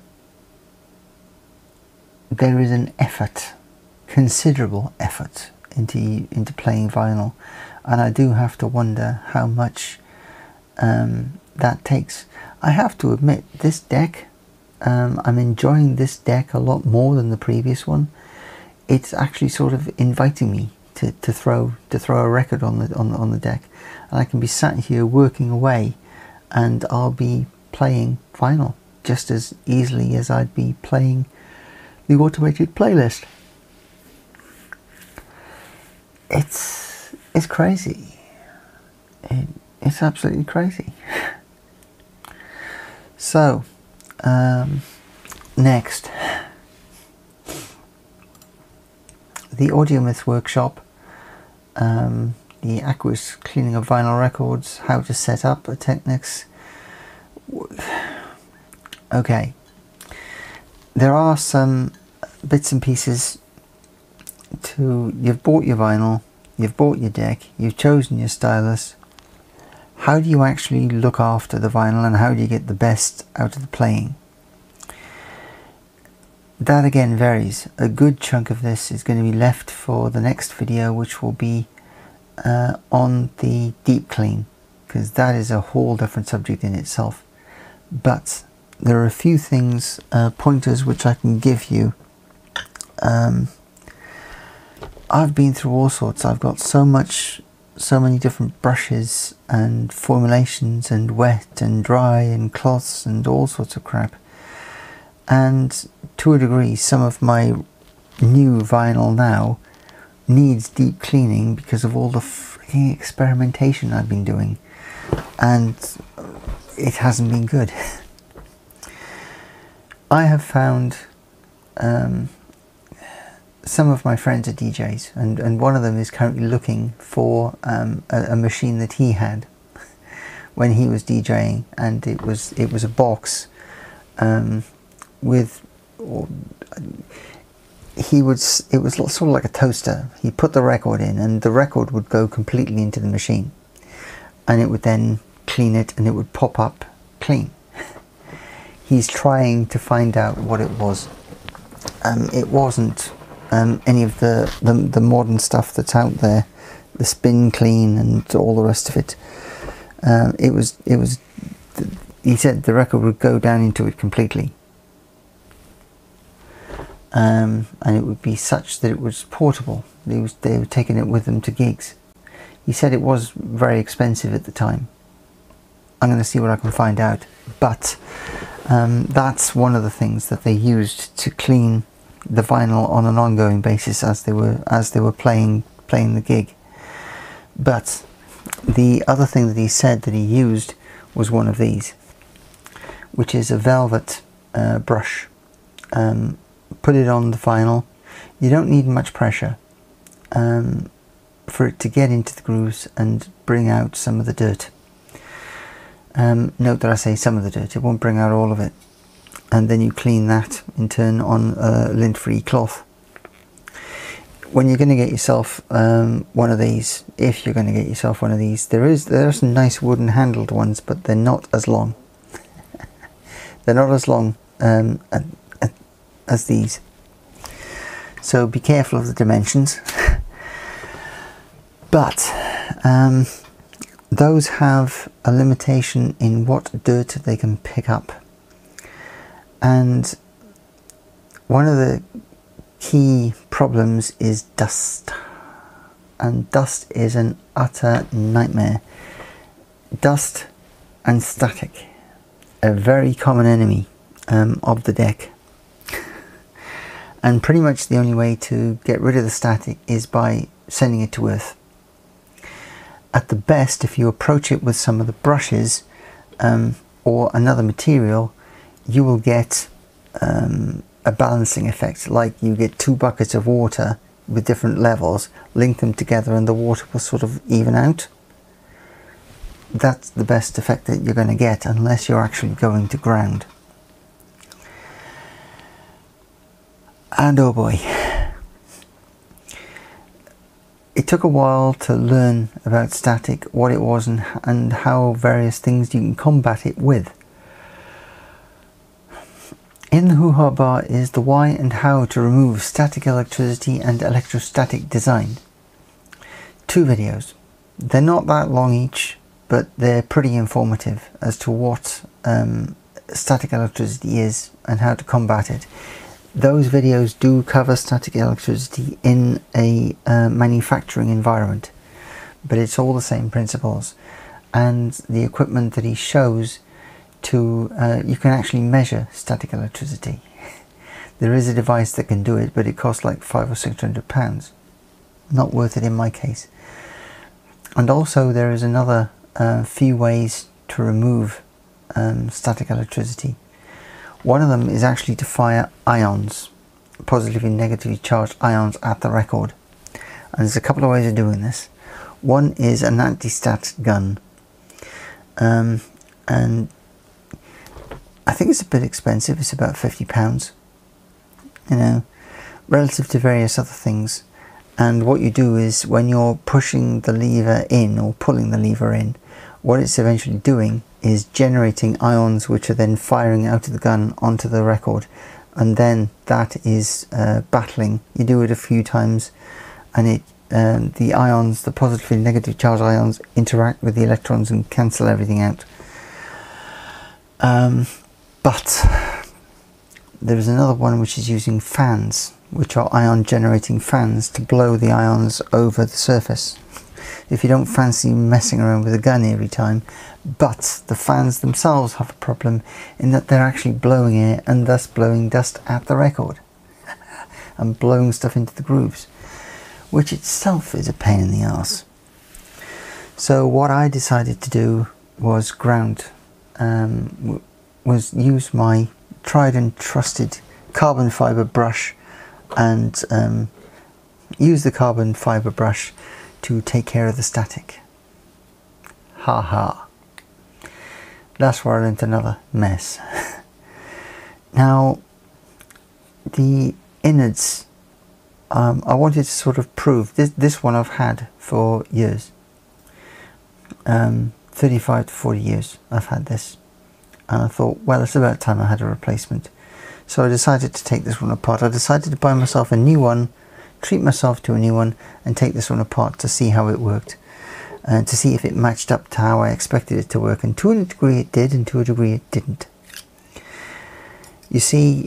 there is an effort, considerable effort into into playing vinyl, and I do have to wonder how much um, that takes. I have to admit, this deck, um, I'm enjoying this deck a lot more than the previous one. It's actually sort of inviting me to, to throw to throw a record on the on the, on the deck, and I can be sat here working away, and I'll be playing vinyl just as easily as I'd be playing the automated playlist. It's it's crazy. It, it's absolutely crazy. So, um, next, the Audiomyth workshop, um, the aqueous cleaning of vinyl records, how to set up a Technics. Okay, there are some bits and pieces to, you've bought your vinyl, you've bought your deck, you've chosen your stylus. How do you actually look after the vinyl and how do you get the best out of the playing? That again varies. A good chunk of this is going to be left for the next video, which will be uh, on the deep clean, because that is a whole different subject in itself. But there are a few things, uh, pointers which I can give you. Um, I've been through all sorts. I've got so much so many different brushes and formulations and wet and dry and cloths and all sorts of crap, and to a degree some of my new vinyl now needs deep cleaning because of all the freaking experimentation I've been doing, and it hasn't been good. I have found um, some of my friends are D Js, and, and one of them is currently looking for um, a, a machine that he had when he was DJing, and it was it was a box um, with, or, he would, it was sort of like a toaster. He put the record in and the record would go completely into the machine, and it would then clean it and it would pop up clean. He's trying to find out what it was. Um, it wasn't um, any of the, the, the modern stuff that's out there, the spin clean and all the rest of it. Um, it was, it was, he said the record would go down into it completely. Um, and it would be such that it was portable. They, was, they were taking it with them to gigs. He said it was very expensive at the time. I'm going to see what I can find out. But um, that's one of the things that they used to clean the vinyl on an ongoing basis as they were as they were playing playing the gig. But the other thing that he said that he used was one of these, which is a velvet uh, brush. Um, put it on the vinyl. You don't need much pressure um, for it to get into the grooves and bring out some of the dirt. Um, note that I say some of the dirt, it won't bring out all of it. And then you clean that in turn on a lint-free cloth. When you're going to get yourself um, one of these, if you're going to get yourself one of these, there is there are some nice wooden handled ones, but they're not as long. They're not as long um, as these, so be careful of the dimensions. But um, those have a limitation in what dirt they can pick up, and one of the key problems is dust, and dust is an utter nightmare. Dust and static, a very common enemy um, of the deck. And pretty much the only way to get rid of the static is by sending it to earth. At the best, if you approach it with some of the brushes um, or another material, you will get um, a balancing effect, like you get two buckets of water with different levels, link them together and the water will sort of even out. That's the best effect that you're going to get, unless you're actually going to ground. And oh boy, it took a while to learn about static, what it was, and, and how various things you can combat it with. In the hoo-ha bar is the why and how to remove static electricity and electrostatic design. Two videos. They're not that long each, but they're pretty informative as to what um, static electricity is and how to combat it. Those videos do cover static electricity in a uh, manufacturing environment, but it's all the same principles, and the equipment that he shows to uh, you can actually measure static electricity. There is a device that can do it, but it costs like five or six hundred pounds. Not worth it in my case. And also there is another uh, few ways to remove um, static electricity. One of them is actually to fire ions, positively and negatively charged ions, at the record. And there's a couple of ways of doing this. One is an anti-stat gun. Um, and I think it's a bit expensive, it's about fifty pounds. You know, relative to various other things. And what you do is, when you're pushing the lever in or pulling the lever in, what it's eventually doing is generating ions which are then firing out of the gun onto the record, and then that is uh, battling. You do it a few times and it um, the ions, the positively and negative charge ions, interact with the electrons and cancel everything out. Um, but there is another one which is using fans, which are ion generating fans to blow the ions over the surface. If you don't fancy messing around with a gun every time, but the fans themselves have a problem in that they're actually blowing air and thus blowing dust at the record and blowing stuff into the grooves, which itself is a pain in the arse. So what I decided to do was ground, um, was use my tried and trusted carbon fibre brush and um, use the carbon fibre brush to take care of the static. Ha ha. That's where I learnt another mess. Now, the innards um, I wanted to sort of prove this. This one I've had for years, um, thirty-five to forty years. I've had this, and I thought, well, it's about time I had a replacement. So I decided to take this one apart. I decided to buy myself a new one, treat myself to a new one, and take this one apart to see how it worked, and to see if it matched up to how I expected it to work. And to a degree it did, and to a degree it didn't. You see,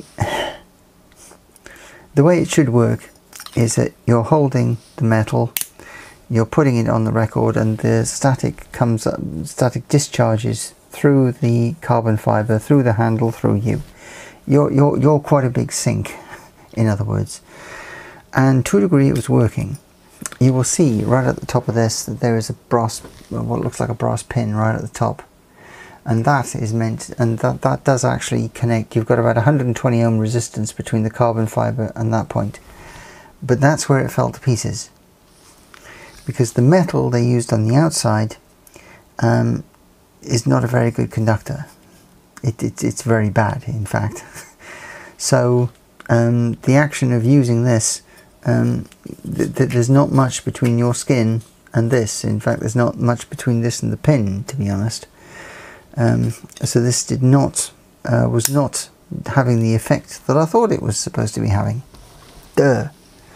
the way it should work is that you're holding the metal, you're putting it on the record, and the static comes up, static discharges through the carbon fibre, through the handle, through you. You're, you're, you're quite a big sink, in other words. And to a degree it was working. You will see right at the top of this that there is a brass, what looks like a brass pin right at the top. And that is meant, and that, that does actually connect. You've got about one hundred twenty ohm resistance between the carbon fibre and that point. But that's where it fell to pieces. Because the metal they used on the outside um, is not a very good conductor. It, it, it's very bad, in fact. So um, the action of using this, um, th th there's not much between your skin and this. In fact, there's not much between this and the pin, to be honest. Um, so this did not, uh, was not having the effect that I thought it was supposed to be having. Duh.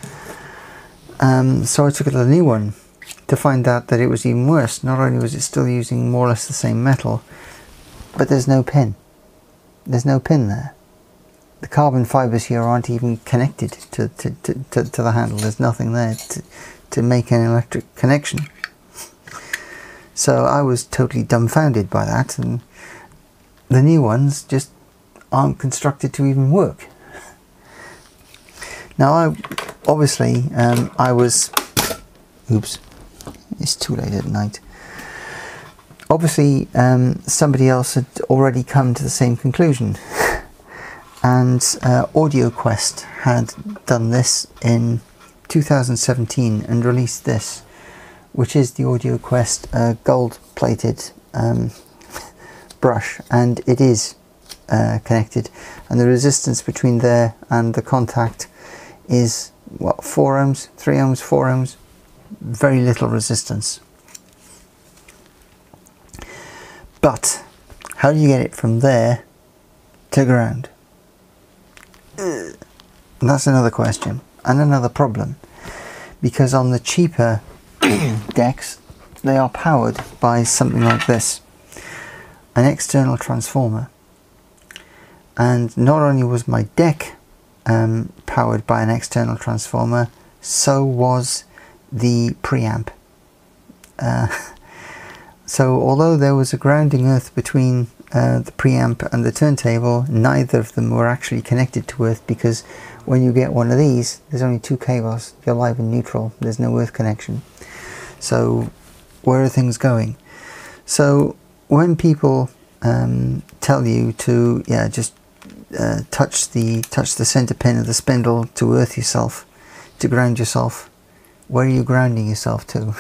Um, so I took it to a new one to find out that it was even worse. Not only was it still using more or less the same metal, but there's no pin. There's no pin there. The carbon fibres here aren't even connected to, to, to, to, to the handle. There's nothing there to, to make an electric connection. So I was totally dumbfounded by that, and the new ones just aren't constructed to even work. Now, I obviously um, I was, oops, it's too late at night. Obviously, um, somebody else had already come to the same conclusion, and uh, Audioquest had done this in two thousand seventeen and released this, which is the Audioquest uh, gold-plated um, brush, and it is uh, connected, and the resistance between there and the contact is what, four ohms, three ohms, four ohms, very little resistance. But how do you get it from there to ground? And that's another question and another problem, because on the cheaper decks they are powered by something like this, an external transformer. And not only was my deck um, powered by an external transformer, so was the preamp. Uh, so although there was a grounding earth between uh, the preamp and the turntable, neither of them were actually connected to earth, because when you get one of these, there's only two cables. You're live and neutral. There's no earth connection. So where are things going? So when people um, tell you to, yeah, just uh, touch the touch the center pin of the spindle to earth yourself, to ground yourself, where are you grounding yourself to?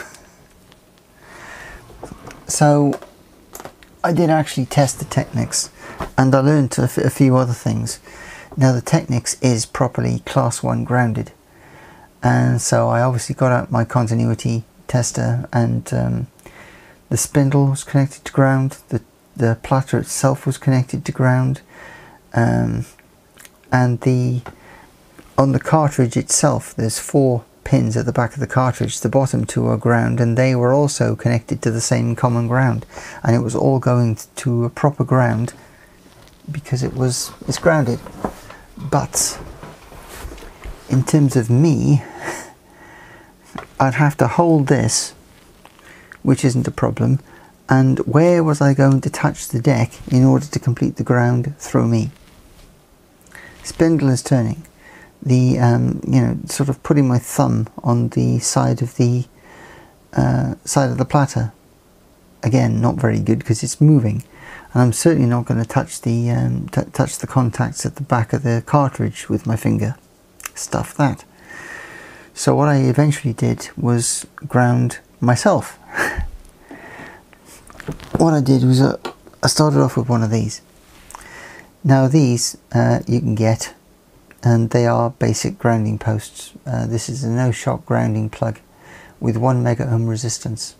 So I did actually test the Technics, and I learned a, f a few other things. Now the Technics is properly class one grounded, and so I obviously got out my continuity tester, and um, the spindle was connected to ground, the, the platter itself was connected to ground, um, and the on the cartridge itself there's four pins at the back of the cartridge. The bottom two are ground, and they were also connected to the same common ground, and it was all going to a proper ground because it was it's grounded. But in terms of me, I'd have to hold this, which isn't a problem, and where was I going to touch the deck in order to complete the ground through me? Spindle is turning. The um, you know, sort of putting my thumb on the side of the uh, side of the platter. Again, not very good because it's moving, and I'm certainly not going to touch the um, t touch the contacts at the back of the cartridge with my finger. Stuff that. So what I eventually did was ground myself. What I did was uh, I started off with one of these. Now these uh, you can get and they are basic grounding posts. Uh, this is a no shock grounding plug with one mega ohm resistance.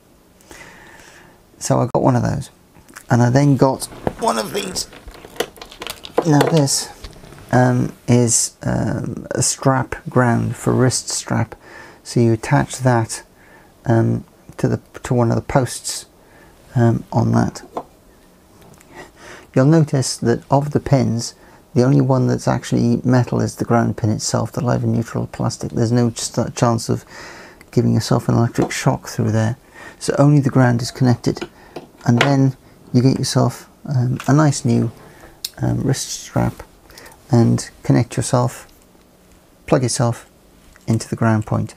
So I got one of those, and I then got one of these. Now this um, is um, a strap ground for wrist strap, so you attach that um, to the to one of the posts um, on that. You'll notice that of the pins, the only one that's actually metal is the ground pin itself, the live and neutral plastic. There's no ch chance of giving yourself an electric shock through there. So only the ground is connected. And then you get yourself um, a nice new um, wrist strap and connect yourself, plug yourself into the ground point.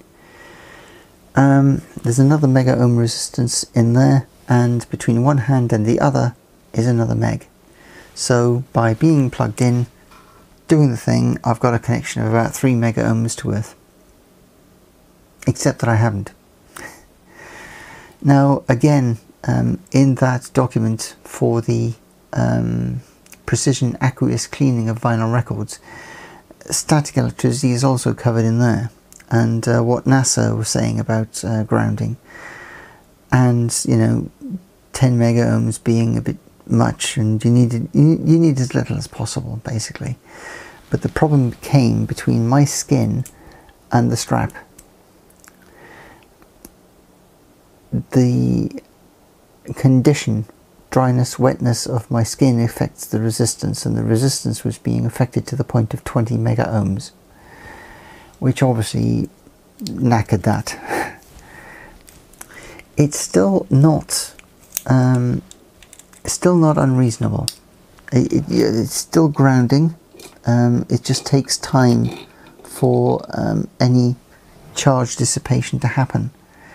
Um, there's another mega ohm resistance in there, and between one hand and the other is another meg. So by being plugged in, doing the thing, I've got a connection of about three mega ohms to earth. Except that I haven't. Now again, um, in that document for the um, precision aqueous cleaning of vinyl records, static electricity is also covered in there, and uh, what NASA was saying about uh, grounding, and you know, ten mega ohms being a bit much, and you needed you, you need as little as possible basically. But the problem came between my skin and the strap. The condition, dryness, wetness of my skin affects the resistance, and the resistance was being affected to the point of twenty mega ohms, which obviously knackered that. It's still not um, still not unreasonable. It, it, it's still grounding. Um, it just takes time for um, any charge dissipation to happen.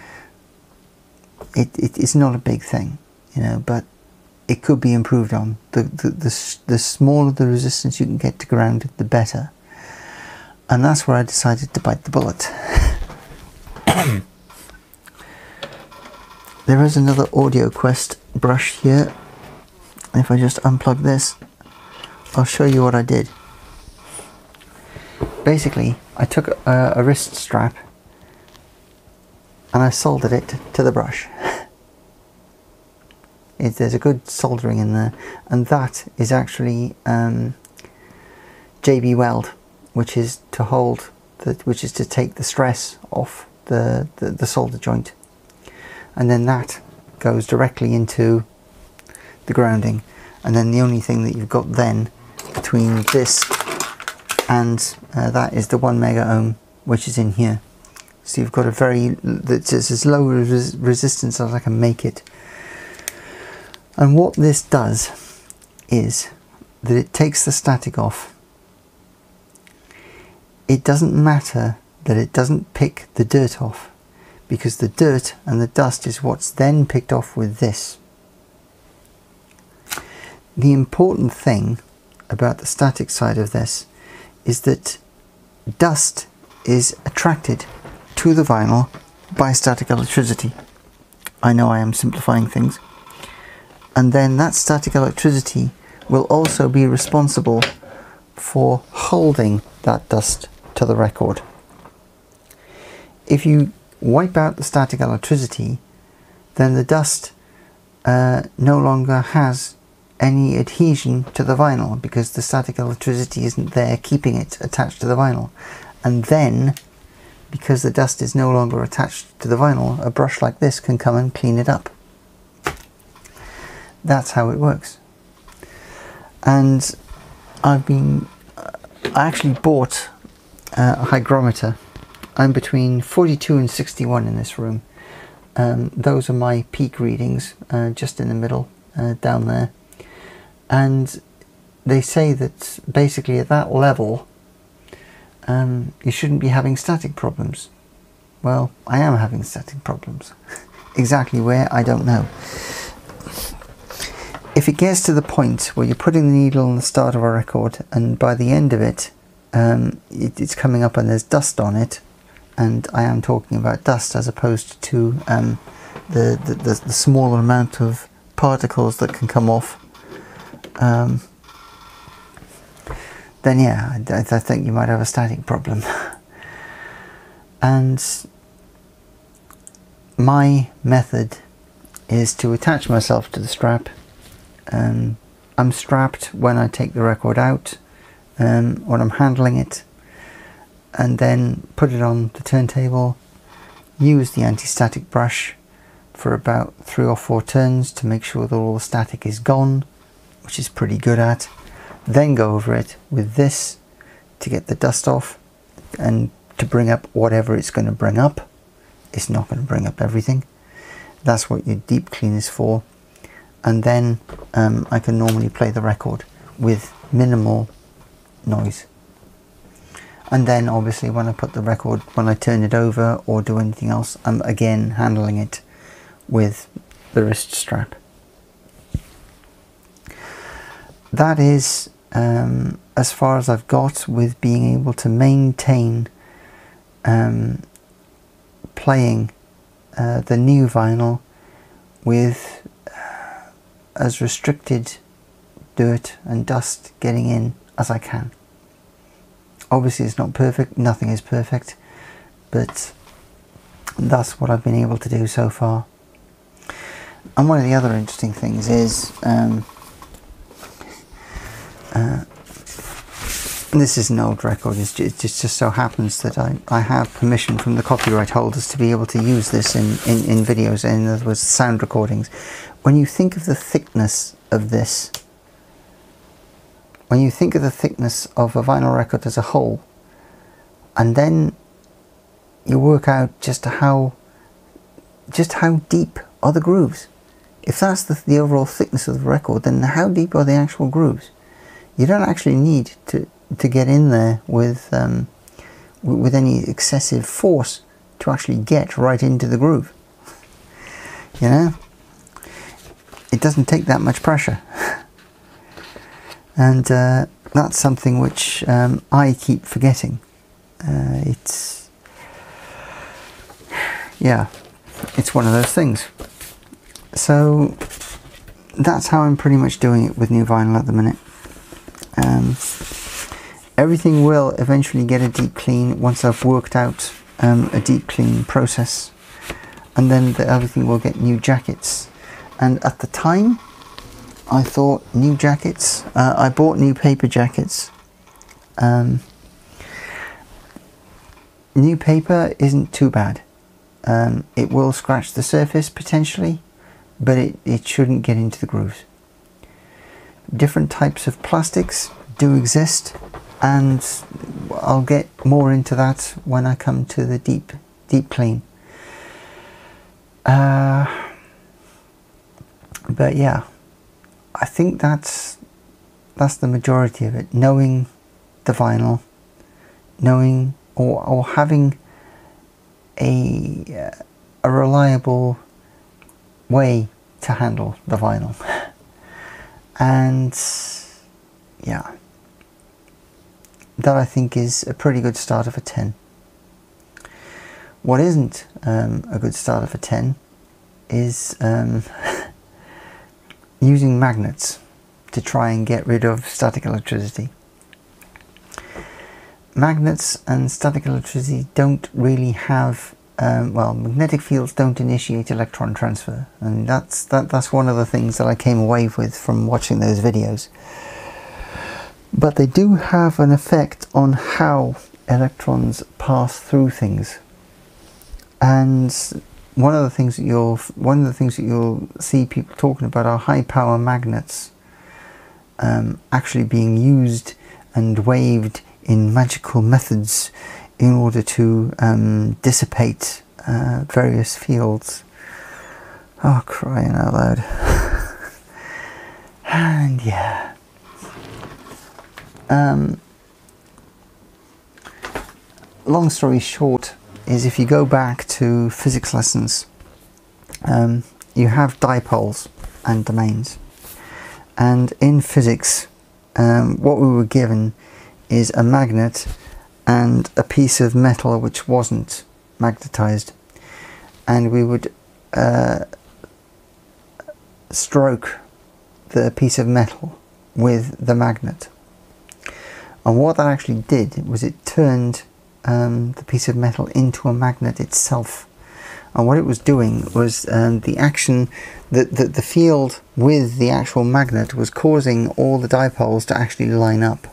It, it, it's not a big thing, you know, but it could be improved on. The, the, the, the smaller the resistance you can get to ground it, the better. And that's where I decided to bite the bullet. There is another Audioquest brush here. If I just unplug this, I'll show you what I did. Basically, I took a, a wrist strap and I soldered it to the brush. It, there's a good soldering in there, and that is actually um, J B weld, which is to hold, the, which is to take the stress off the, the, the solder joint, and then that goes directly into the grounding, and then the only thing that you've got then between this and uh, that is the one mega ohm, which is in here. So you've got a very, it's as low res resistance as I can make it. And what this does is that it takes the static off. It doesn't matter that it doesn't pick the dirt off, because the dirt and the dust is what's then picked off with this. The important thing about the static side of this is that dust is attracted to the vinyl by static electricity. I know I am simplifying things. And then that static electricity will also be responsible for holding that dust to the record. If you wipe out the static electricity, then the dust uh, no longer has any adhesion to the vinyl, because the static electricity isn't there keeping it attached to the vinyl. And then, because the dust is no longer attached to the vinyl, a brush like this can come and clean it up. That's how it works. And I've been, I actually bought uh, a hygrometer. I'm between forty-two and sixty-one in this room. Um, those are my peak readings, uh, just in the middle, uh, down there. And they say that basically at that level, um, you shouldn't be having static problems. Well, I am having static problems. Exactly where, I don't know. If it gets to the point where you're putting the needle on the start of a record, and by the end of it, um, it it's coming up and there's dust on it, and I am talking about dust as opposed to um, the, the, the, the smaller amount of particles that can come off, um, then yeah, I, I think you might have a static problem. And my method is to attach myself to the strap. Um, I'm strapped when I take the record out, um, when I'm handling it, and then put it on the turntable, use the anti-static brush for about three or four turns to make sure that all the static is gone, which is pretty good at. Then go over it with this to get the dust off and to bring up whatever it's going to bring up. It's not going to bring up everything. That's what your deep clean is for. And then um, I can normally play the record with minimal noise. And then obviously when I put the record, when I turn it over or do anything else, I'm again handling it with the wrist strap. That is um, as far as I've got with being able to maintain um, playing uh, the new vinyl with uh, as restricted dirt and dust getting in as I can. Obviously it's not perfect, nothing is perfect, but that's what I've been able to do so far. And one of the other interesting things is um, uh, this is an old record. It's just, it just so happens that I, I have permission from the copyright holders to be able to use this in, in, in videos, in other words sound recordings. When you think of the thickness of this, when you think of the thickness of a vinyl record as a whole, and then you work out just how just how deep are the grooves. If that's the, the overall thickness of the record, then how deep are the actual grooves? You don't actually need to to get in there with um, with any excessive force to actually get right into the groove. You know, it doesn't take that much pressure. And uh, that's something which um, I keep forgetting. Uh, it's, yeah, it's one of those things. So that's how I'm pretty much doing it with new vinyl at the minute. Um, everything will eventually get a deep clean once I've worked out um, a deep clean process. And then the, everything will get new jackets. And at the time, I thought new jackets, uh, I bought new paper jackets. Um, new paper isn't too bad. Um, it will scratch the surface potentially, but it, it shouldn't get into the grooves. Different types of plastics do exist, and I'll get more into that when I come to the deep, deep clean. Uh, but yeah. I think that's that's the majority of it. Knowing the vinyl, knowing or or having a a reliable way to handle the vinyl, and yeah, that I think is a pretty good start of a ten. What isn't um, a good start of a ten is um, using magnets to try and get rid of static electricity. Magnets and static electricity don't really have, um, well, magnetic fields don't initiate electron transfer, and that's that, that's one of the things that I came away with from watching those videos. But they do have an effect on how electrons pass through things, and One of the things that you'll one of the things that you'll see people talking about are high power magnets um, actually being used and waved in magical methods in order to um, dissipate uh, various fields. Oh, crying out loud! And yeah, um, long story short, is if you go back to physics lessons, um, you have dipoles and domains, and in physics um, what we were given is a magnet and a piece of metal which wasn't magnetized, and we would uh, stroke the piece of metal with the magnet. And what that actually did was it turned um, the piece of metal into a magnet itself. And what it was doing was um, the action, that the, the field with the actual magnet was causing all the dipoles to actually line up.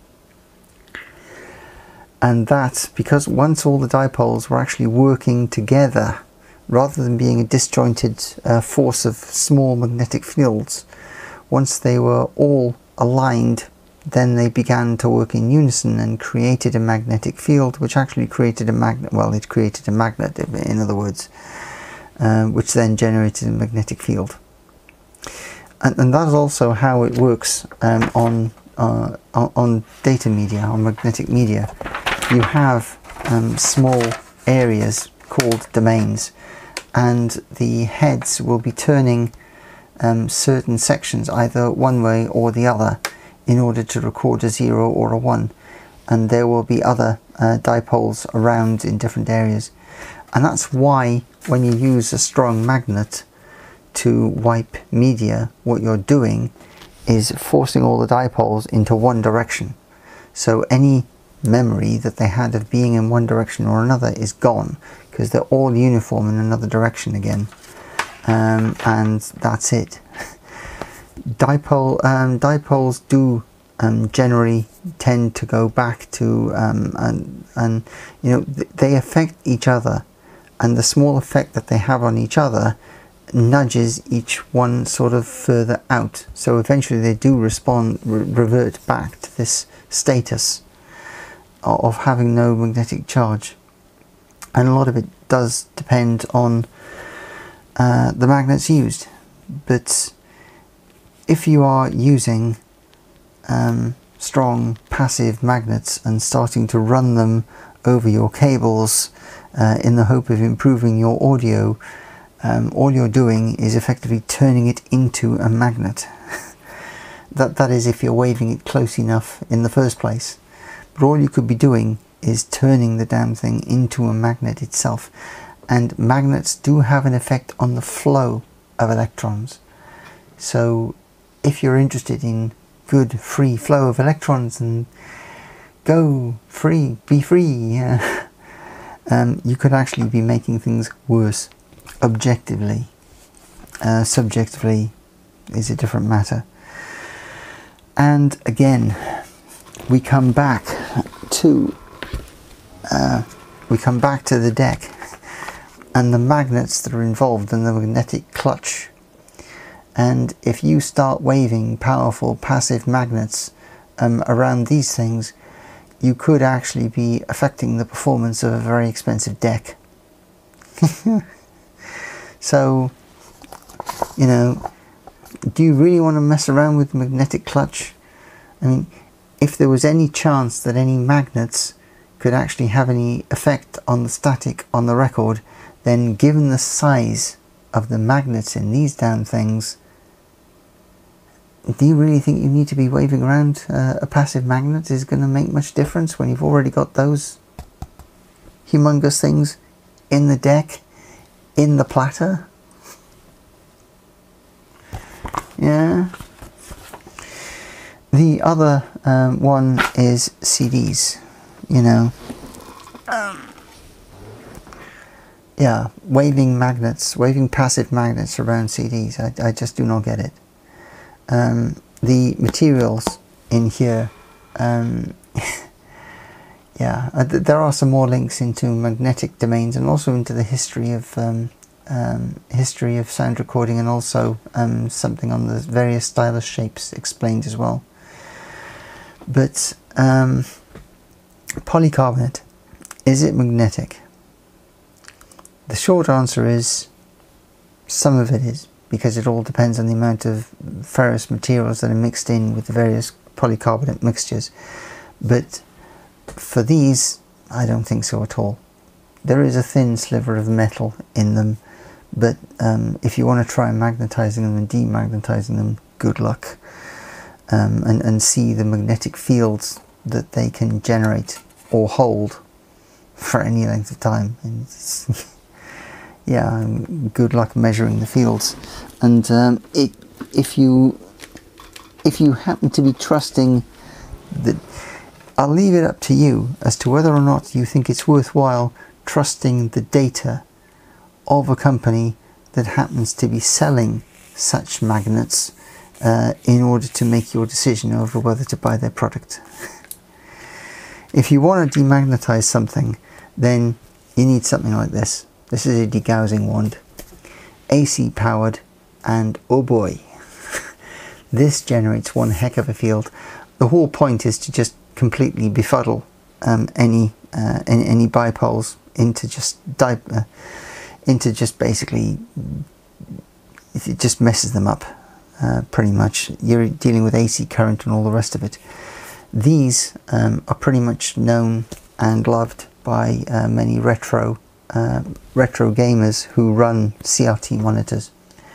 And that's because once all the dipoles were actually working together, rather than being a disjointed uh, force of small magnetic fields, once they were all aligned, then they began to work in unison and created a magnetic field, which actually created a magnet. Well, it created a magnet, in other words, uh, which then generated a magnetic field. And, and that is also how it works um, on uh, on data media, on magnetic media. You have um, small areas called domains, and the heads will be turning um, certain sections either one way or the other in order to record a zero or a one, and there will be other uh, dipoles around in different areas. And that's why when you use a strong magnet to wipe media, what you're doing is forcing all the dipoles into one direction. So any memory that they had of being in one direction or another is gone, because they're all uniform in another direction again. Um, and that's it. Dipole, um, dipoles do um, generally tend to go back to um, and, and you know th they affect each other, and the small effect that they have on each other nudges each one sort of further out, so eventually they do respond re revert back to this status of having no magnetic charge. And a lot of it does depend on uh, the magnets used, but if you are using um, strong passive magnets and starting to run them over your cables uh, in the hope of improving your audio, um, all you're doing is effectively turning it into a magnet. that, that is if you're waving it close enough in the first place. But all you could be doing is turning the damn thing into a magnet itself. And magnets do have an effect on the flow of electrons. So if you're interested in good free flow of electrons and go free, be free, yeah, um, you could actually be making things worse objectively. Uh, subjectively is a different matter. And again, we come back to uh, we come back to the deck and the magnets that are involved in the magnetic clutch. And if you start waving powerful passive magnets um, around these things, you could actually be affecting the performance of a very expensive deck. So, you know, do you really want to mess around with the magnetic clutch? I mean, if there was any chance that any magnets could actually have any effect on the static on the record, then given the size of the magnets in these damn things, do you really think you need to be waving around uh, a passive magnet is going to make much difference when you've already got those humongous things in the deck, in the platter? Yeah. The other um, one is C Ds, you know. Um, yeah, waving magnets, waving passive magnets around C Ds, I, I just do not get it. Um, the materials in here, um, yeah, uh, th there are some more links into magnetic domains and also into the history of um, um, history of sound recording, and also um, something on the various stylus shapes explained as well. But um, polycarbonate, is it magnetic? The short answer is some of it is, because it all depends on the amount of ferrous materials that are mixed in with the various polycarbonate mixtures. But for these, I don't think so at all. There is a thin sliver of metal in them, but um, if you want to try magnetizing them and demagnetizing them, good luck. Um, and, and see the magnetic fields that they can generate or hold for any length of time. And it's yeah, good luck measuring the fields. And um, it, if you if you happen to be trusting that I'll leave it up to you as to whether or not you think it's worthwhile trusting the data of a company that happens to be selling such magnets uh, in order to make your decision over whether to buy their product. If you want to demagnetize something, then you need something like this. This is a degaussing wand, A C powered, and oh boy, this generates one heck of a field. The whole point is to just completely befuddle um, any, uh, any any bipoles into just di uh, into just basically, it just messes them up. Uh, pretty much, you're dealing with A C current and all the rest of it. These um, are pretty much known and loved by uh, many retro uh, retro gamers who run C R T monitors,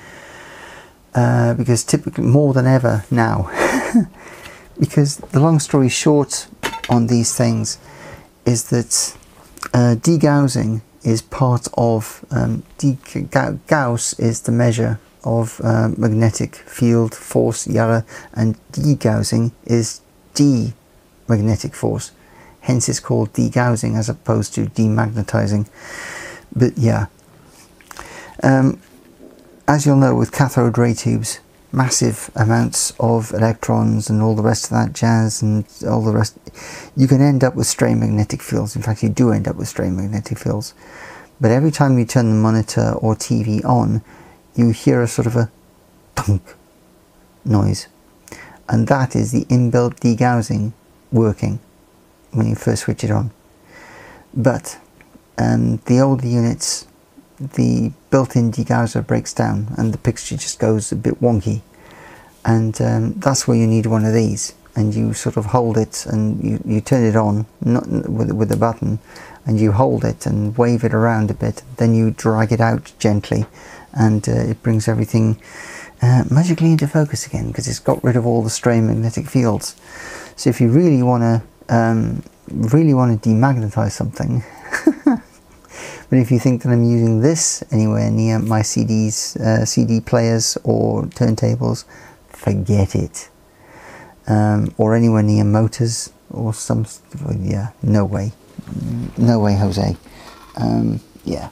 uh, because typically more than ever now. Because the long story short on these things is that uh, degaussing is part of um, de Gauss is the measure of uh, magnetic field force, yada, and degaussing is de-magnetic force. Hence it's called degaussing as opposed to demagnetizing. But yeah, um, as you'll know, with cathode ray tubes, massive amounts of electrons and all the rest of that jazz and all the rest, you can end up with stray magnetic fields. In fact, you do end up with stray magnetic fields. But every time you turn the monitor or T V on, you hear a sort of a thunk noise. And that is the inbuilt degaussing working when you first switch it on. But um, the older units, the built-in degausser breaks down and the picture just goes a bit wonky, and um, that's where you need one of these, and you sort of hold it and you, you turn it on, not with, with a button, and you hold it and wave it around a bit, then you drag it out gently, and uh, it brings everything uh, magically into focus again, because it's got rid of all the stray magnetic fields. So if you really want to um, really want to demagnetize something, but if you think that I'm using this anywhere near my C Ds, uh, C D players or turntables, forget it. Um, or anywhere near motors or some, yeah, no way. No way, Jose. Um, yeah.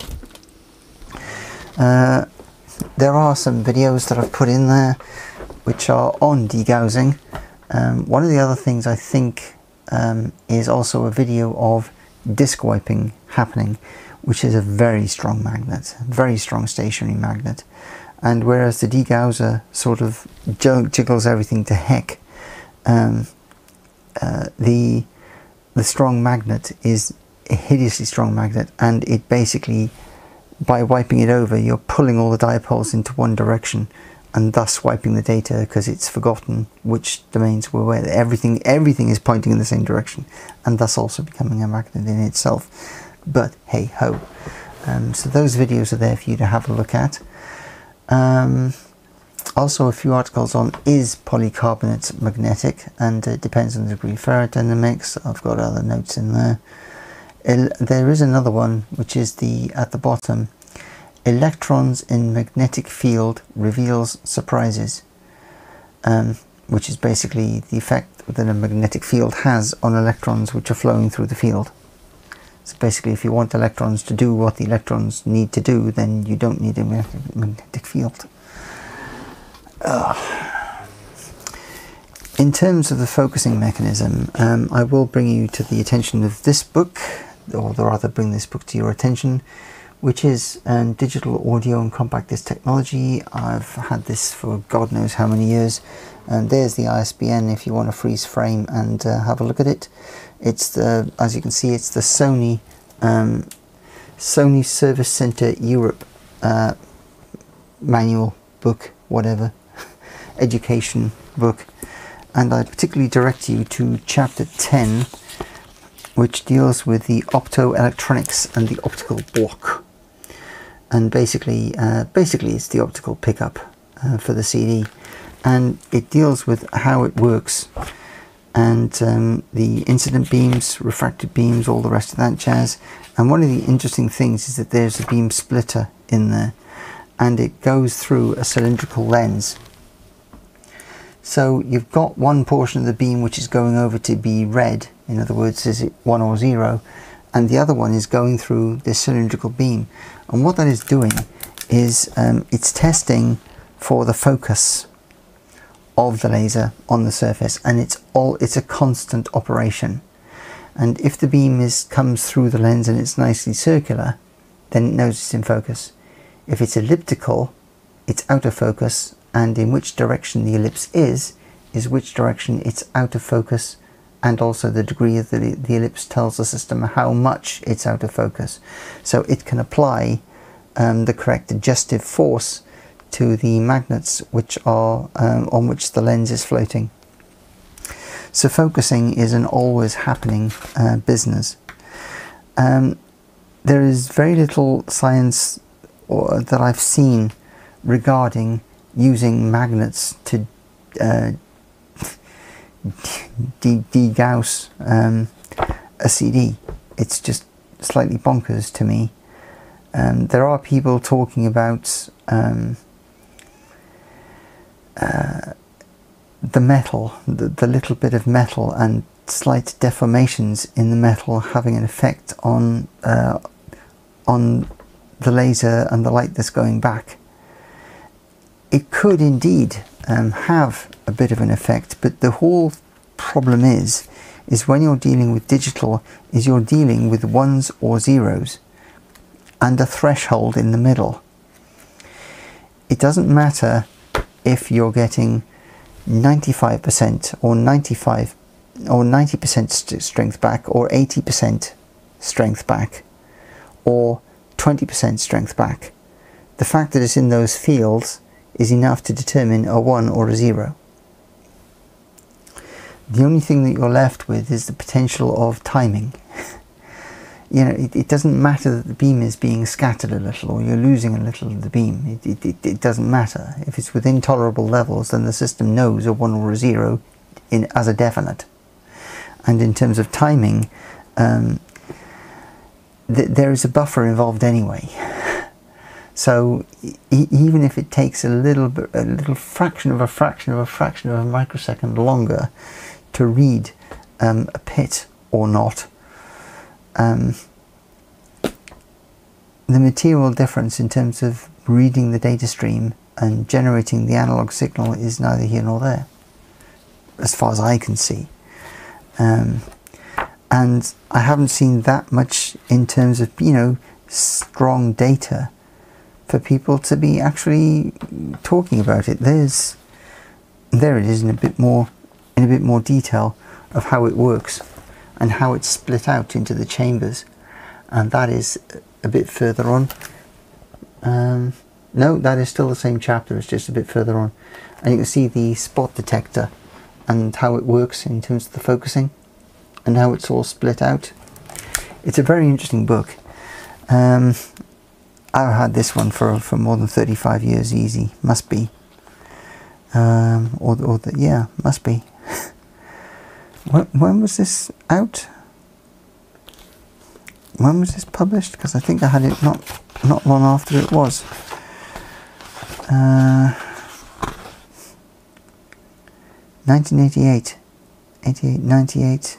Uh, there are some videos that I've put in there which are on degaussing. Um, one of the other things I think um, is also a video of disk wiping happening, which is a very strong magnet, very strong stationary magnet. And whereas the degausser sort of jiggles everything to heck, um, uh, the the strong magnet is a hideously strong magnet, and it basically, by wiping it over, you're pulling all the dipoles into one direction, and thus wiping the data, because it's forgotten which domains were where. Everything, everything is pointing in the same direction, and thus also becoming a magnet in itself. But hey ho. Um, so those videos are there for you to have a look at. Um, also a few articles on is polycarbonate magnetic, and it depends on the degree of ferrodynamics. I've got other notes in there. El there is another one which is the at the bottom. Electrons in magnetic field reveals surprises, um, which is basically the effect that a magnetic field has on electrons which are flowing through the field. So basically, if you want electrons to do what the electrons need to do, then you don't need a magnetic field. Ugh. In terms of the focusing mechanism, um, I will bring you to the attention of this book, or rather bring this book to your attention, which is um, Digital Audio and Compact Disc Technology. I've had this for God knows how many years, and there's the I S B N if you want to freeze frame and uh, have a look at it. It's the, as you can see, it's the Sony um, Sony Service Center Europe uh, manual book, whatever, education book, and I particularly direct you to chapter ten, which deals with the optoelectronics and the optical block. And basically, uh, basically, it's the optical pickup uh, for the C D, and it deals with how it works, and um, the incident beams, refracted beams, all the rest of that jazz. And one of the interesting things is that there's a beam splitter in there, and it goes through a cylindrical lens. So you've got one portion of the beam which is going over to be red, in other words, is it one or zero, and the other one is going through this cylindrical beam. And what that is doing is um, it's testing for the focus of the laser on the surface, and it's all it's a constant operation. And if the beam is comes through the lens and it's nicely circular, then it knows it's in focus. If it's elliptical, it's out of focus, and in which direction the ellipse is is which direction it's out of focus, and also the degree of the, the ellipse tells the system how much it's out of focus. So it can apply um, the correct adjustive force to the magnets which are um, on which the lens is floating. So focusing is an always happening uh, business. Um, there is very little science or, that I've seen regarding using magnets to uh, de-gauss um, a C D. It's just slightly bonkers to me. Um, there are people talking about um, uh, the metal, the, the little bit of metal and slight deformations in the metal having an effect on uh, on the laser and the light that's going back. It could indeed um, have a bit of an effect, but the whole problem is is when you're dealing with digital is you're dealing with ones or zeros and a threshold in the middle. It doesn't matter if you're getting ninety-five percent or ninety-five or ninety percent st strength back, or eighty percent strength back, or twenty percent strength back. The fact that it's in those fields is enough to determine a one or a zero. The only thing that you're left with is the potential of timing. You know, it, it doesn't matter that the beam is being scattered a little or you're losing a little of the beam. It, it, it doesn't matter. If it's within tolerable levels, then the system knows a one or a zero in, as a definite. And in terms of timing, um, th there is a buffer involved anyway. So e even if it takes a little bit, a little fraction of a fraction of a fraction of a microsecond longer to read um, a pit or not, um, the material difference in terms of reading the data stream and generating the analog signal is neither here nor there, as far as I can see. Um, and I haven't seen that much in terms of, you know, strong data for people to be actually talking about it. There's, there it is in a bit more, in a bit more detail of how it works and how it's split out into the chambers, and that is a bit further on. Um, no, that is still the same chapter. It's just a bit further on, and you can see the spot detector and how it works in terms of the focusing and how it's all split out. It's a very interesting book. Um, I've had this one for for more than thirty-five years, easy. Must be. Um, or or the, yeah, must be. when, when was this out? When was this published? Because I think I had it not not long after it was. Uh, nineteen eighty-eight, eighty-eight, ninety-eight,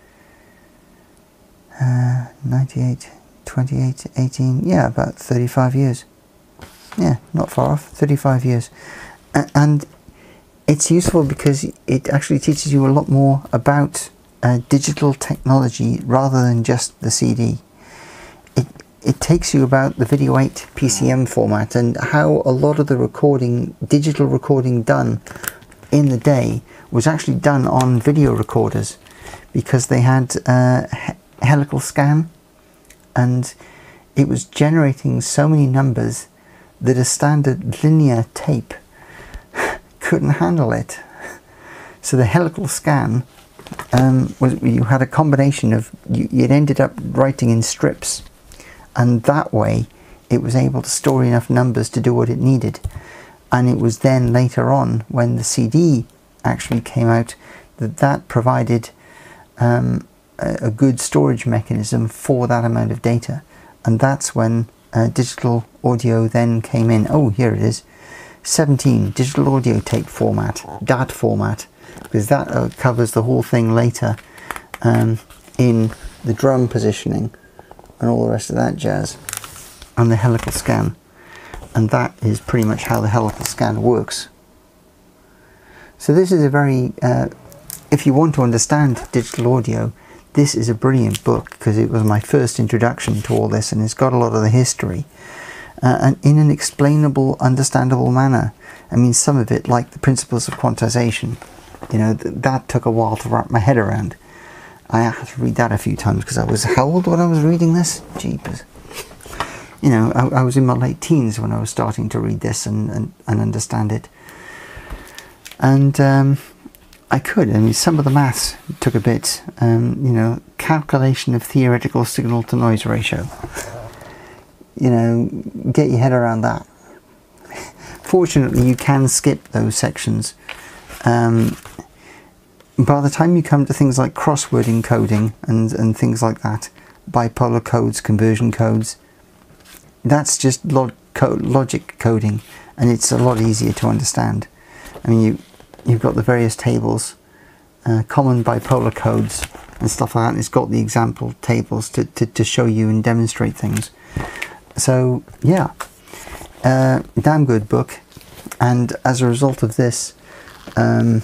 uh, ninety-eight. twenty-eight, eighteen, yeah, about thirty-five years. Yeah, not far off, thirty-five years. A and it's useful because it actually teaches you a lot more about uh, digital technology rather than just the C D. It, it takes you about the Video eight P C M format and how a lot of the recording, digital recording done in the day was actually done on video recorders because they had uh, he helical scan, and it was generating so many numbers that a standard linear tape couldn't handle it. So the helical scan um, was, you had a combination of, you, it ended up writing in strips, and that way it was able to store enough numbers to do what it needed. And it was then later on when the C D actually came out that that provided um, a good storage mechanism for that amount of data, and that's when uh, digital audio then came in. Oh, here it is. seventeen, digital audio tape format, D A T format, because that uh, covers the whole thing later um, in the drum positioning and all the rest of that jazz, and the helical scan. And that is pretty much how the helical scan works. So this is a very, uh, if you want to understand digital audio, this is a brilliant book, because it was my first introduction to all this, and it's got a lot of the history. Uh, and in an explainable, understandable manner. I mean, some of it, like the principles of quantization, you know, th that took a while to wrap my head around. I had to read that a few times, because I was, how old when I was reading this? Jeepers. You know, I, I was in my late teens when I was starting to read this and, and, and understand it. And um, I could, I mean, some of the maths took a bit, um, you know, calculation of theoretical signal to noise ratio. You know, get your head around that. Fortunately, you can skip those sections. Um, by the time you come to things like crossword encoding and, and things like that, bipolar codes, conversion codes, that's just log co logic coding, and it's a lot easier to understand. I mean, you, you've got the various tables, uh, common bipolar codes and stuff like that, and it's got the example tables to, to, to show you and demonstrate things. So yeah, uh, damn good book. And as a result of this, um,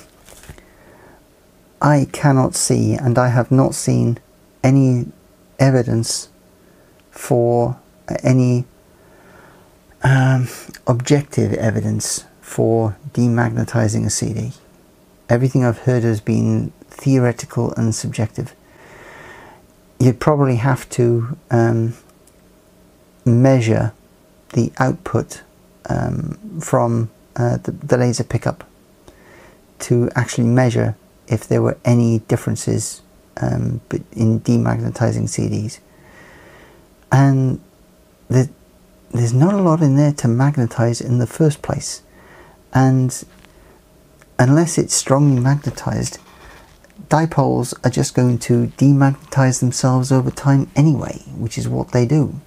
I cannot see, and I have not seen any evidence for any um, objective evidence for demagnetizing a C D. Everything I've heard has been theoretical and subjective. You'd probably have to um, measure the output um, from uh, the, the laser pickup to actually measure if there were any differences um, in demagnetizing C Ds. And the, there's not a lot in there to magnetize in the first place. And unless it's strongly magnetized, dipoles are just going to demagnetize themselves over time anyway, which is what they do.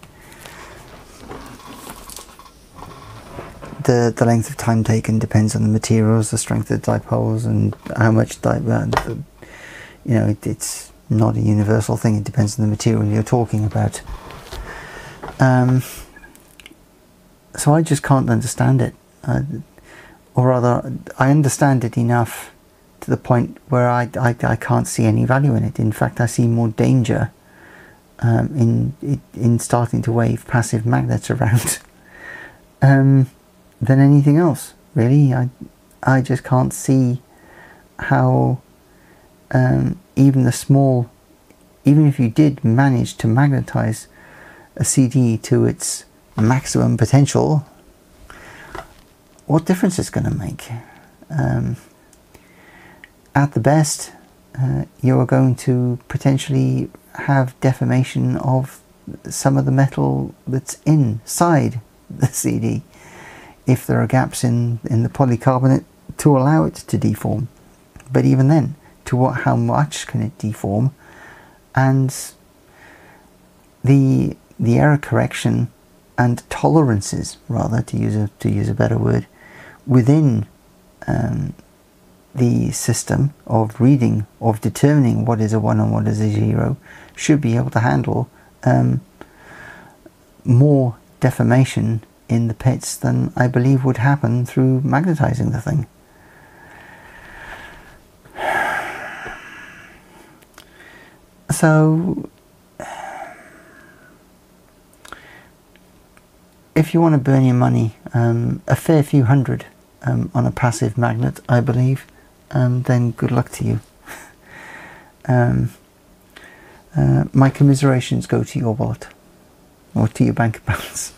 The, the length of time taken depends on the materials, the strength of the dipoles, and how much di uh, you know, it, it's not a universal thing. It depends on the material you're talking about. Um, so I just can't understand it, uh, or rather, I understand it enough to the point where I, I, I can't see any value in it. In fact, I see more danger um, in in starting to wave passive magnets around um, than anything else. Really, I I just can't see how um, even the small, even if you did manage to magnetize a C D to its maximum potential, what difference it's going to make? Um, at the best, uh, you're going to potentially have deformation of some of the metal that's inside the C D, if there are gaps in, in the polycarbonate to allow it to deform. But even then, to what, how much can it deform? And the the error correction and tolerances, rather, to use a to use a better word, within um, the system of reading, of determining what is a one and what is a zero, should be able to handle um, more deformation in the pits than I believe would happen through magnetizing the thing. So if you want to burn your money, um, a fair few hundred um, on a passive magnet, I believe, um, then good luck to you. um, uh, my commiserations go to your wallet, or to your bank balance.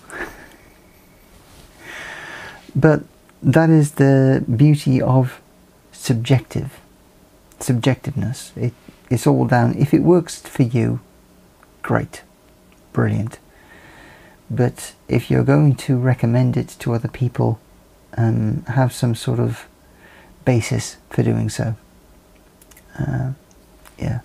But that is the beauty of subjective, subjectiveness. It, it's all down, if it works for you, great, brilliant. But if you're going to recommend it to other people, um, have some sort of basis for doing so. Uh, yeah.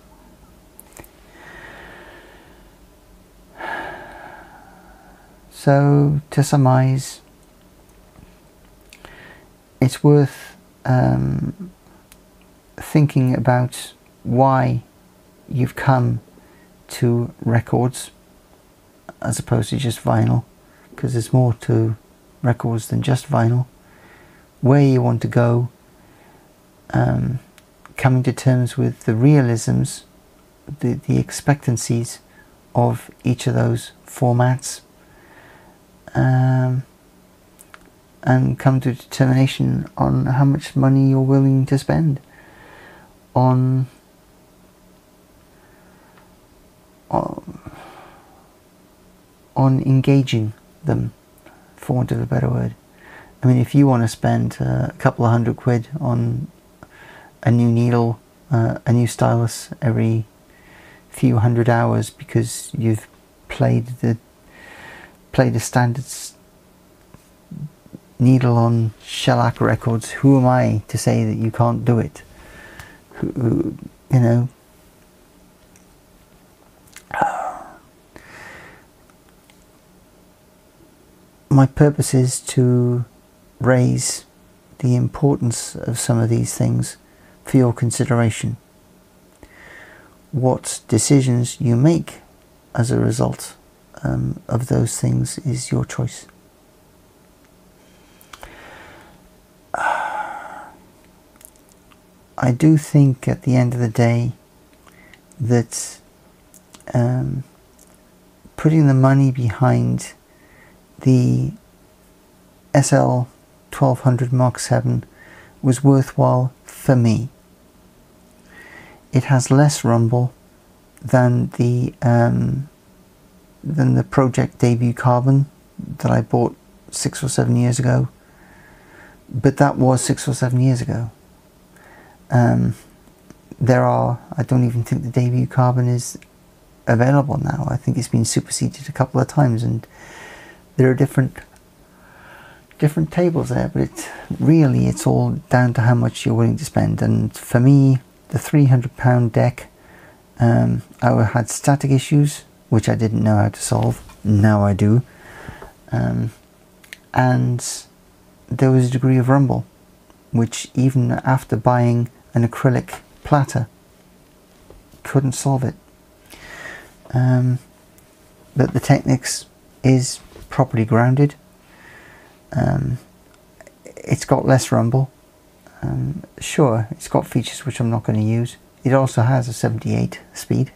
So, to surmise, it's worth um, thinking about why you've come to records as opposed to just vinyl, because there's more to records than just vinyl. Where you want to go, um, coming to terms with the realisms, the, the expectancies of each of those formats, um, and come to a determination on how much money you're willing to spend on, on, on engaging them, for want of a better word. I mean, if you want to spend uh, a couple of hundred quid on a new needle, uh, a new stylus every few hundred hours because you've played the played a standard needle on shellac records, who am I to say that you can't do it? Who, you know. My purpose is to raise the importance of some of these things for your consideration. What decisions you make as a result um, of those things is your choice. I do think at the end of the day that um, putting the money behind the S L twelve hundred Mark seven was worthwhile for me. It has less rumble than the um, than the Project Debut Carbon that I bought six or seven years ago, but that was six or seven years ago. Um, there are, I don't even think the Debut Carbon is available now. I think it's been superseded a couple of times, and there are different different tables there, but it's really it's all down to how much you're willing to spend. And for me, the three hundred pound deck, um, I had static issues which I didn't know how to solve. Now I do. Um, and there was a degree of rumble which, even after buying an acrylic platter, couldn't solve it. Um, but the Technics is properly grounded. Um, it's got less rumble. Um, sure, it's got features which I'm not going to use. It also has a seventy-eight speed.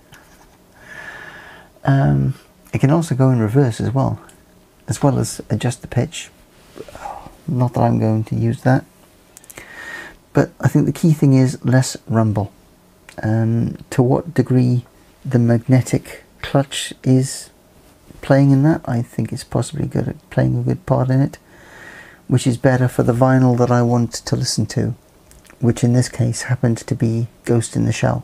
Um, it can also go in reverse as well, as well as adjust the pitch. Not that I'm going to use that. But I think the key thing is less rumble. Um, to what degree the magnetic clutch is playing in that, I think it's possibly good at playing a good part in it, which is better for the vinyl that I want to listen to, which in this case happened to be Ghost in the Shell.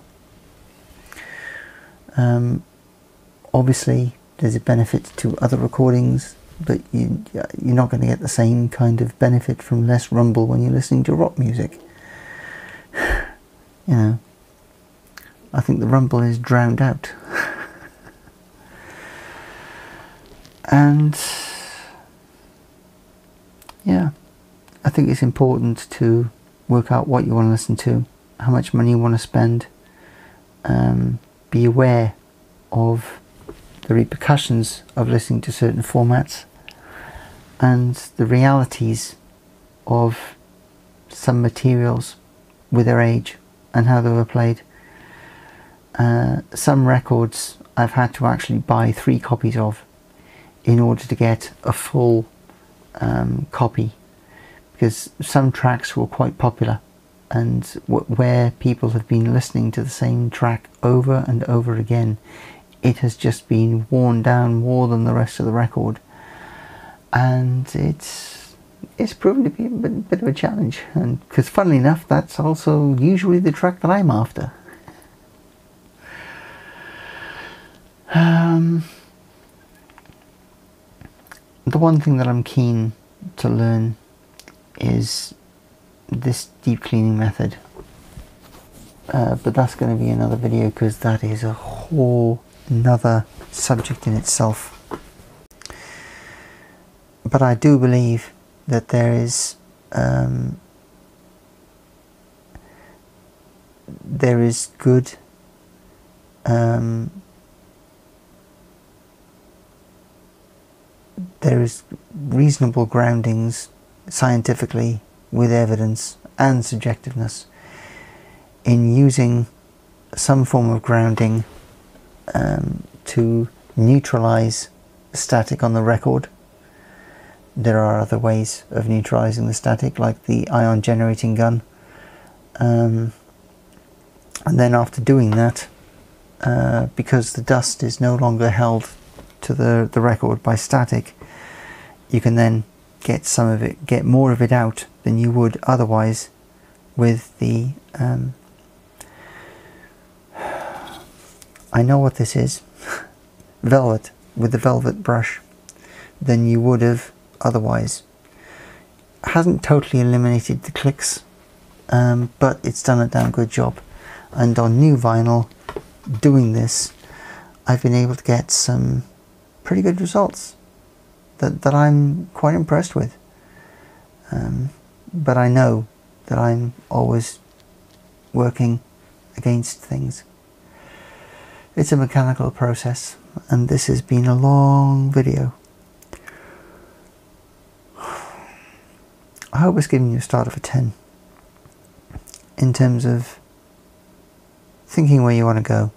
Um, obviously there's a benefit to other recordings, but you, you're not going to get the same kind of benefit from less rumble when you're listening to rock music. You know, I think the rumble is drowned out. And yeah, I think it's important to work out what you want to listen to, how much money you want to spend, um, be aware of the repercussions of listening to certain formats and the realities of some materials with their age and how they were played. Uh, some records I've had to actually buy three copies of in order to get a full um, copy, because some tracks were quite popular, and w where people have been listening to the same track over and over again, it has just been worn down more than the rest of the record, and it's it's proven to be a bit, bit of a challenge. And because funnily enough, that's also usually the track that I'm after. Um, the one thing that I'm keen to learn is this deep cleaning method, uh, but that's going to be another video, because that is a whole another subject in itself. But I do believe that there is um, there is good um, there is reasonable groundings scientifically, with evidence and subjectiveness, in using some form of grounding um, to neutralize the static on the record. There are other ways of neutralizing the static, like the ion generating gun. Um, and then after doing that, uh, because the dust is no longer held to the, the record by static, you can then get some of it, get more of it out than you would otherwise with the um, I know what this is velvet, with the velvet brush, than you would have otherwise. Hasn't totally eliminated the clicks, um, but it's done a damn good job. And on new vinyl, doing this, I've been able to get some pretty good results that, that I'm quite impressed with. Um, but I know that I'm always working against things. It's a mechanical process, and this has been a long video. I hope it's giving you a start of a ten in terms of thinking where you want to go,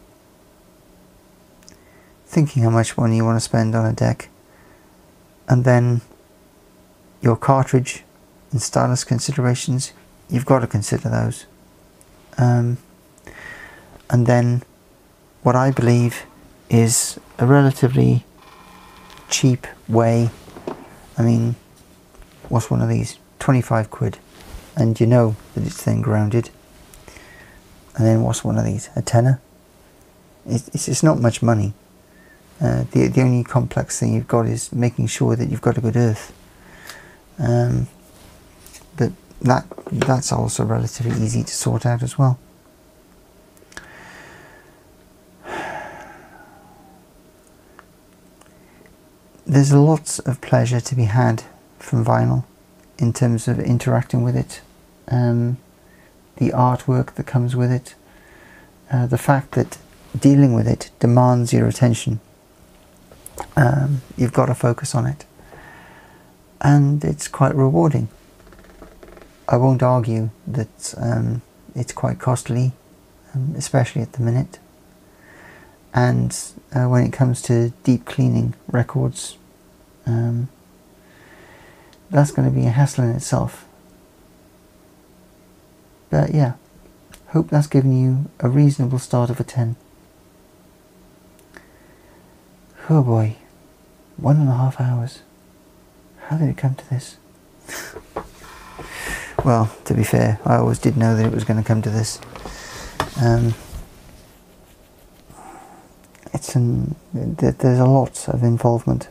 thinking how much money you want to spend on a deck, and then your cartridge and stylus considerations. You've got to consider those. Um, and then what I believe is a relatively cheap way. I mean, what's one of these? twenty-five quid. And you know that it's then grounded. And then what's one of these? A tenner? It's, it's not much money. Uh, the, the only complex thing you've got is making sure that you've got a good earth. Um, but that that's also relatively easy to sort out as well. There's lots of pleasure to be had from vinyl in terms of interacting with it, um, the artwork that comes with it, uh, the fact that dealing with it demands your attention. Um, you've got to focus on it, and it's quite rewarding. I won't argue that um, it's quite costly, um, especially at the minute. And uh, when it comes to deep cleaning records, um, that's going to be a hassle in itself. But yeah, hope that's given you a reasonable start of a ten. Oh boy, one and a half hours. How did it come to this? Well, to be fair, I always did know that it was going to come to this. Um, it's an, there's a lot of involvement.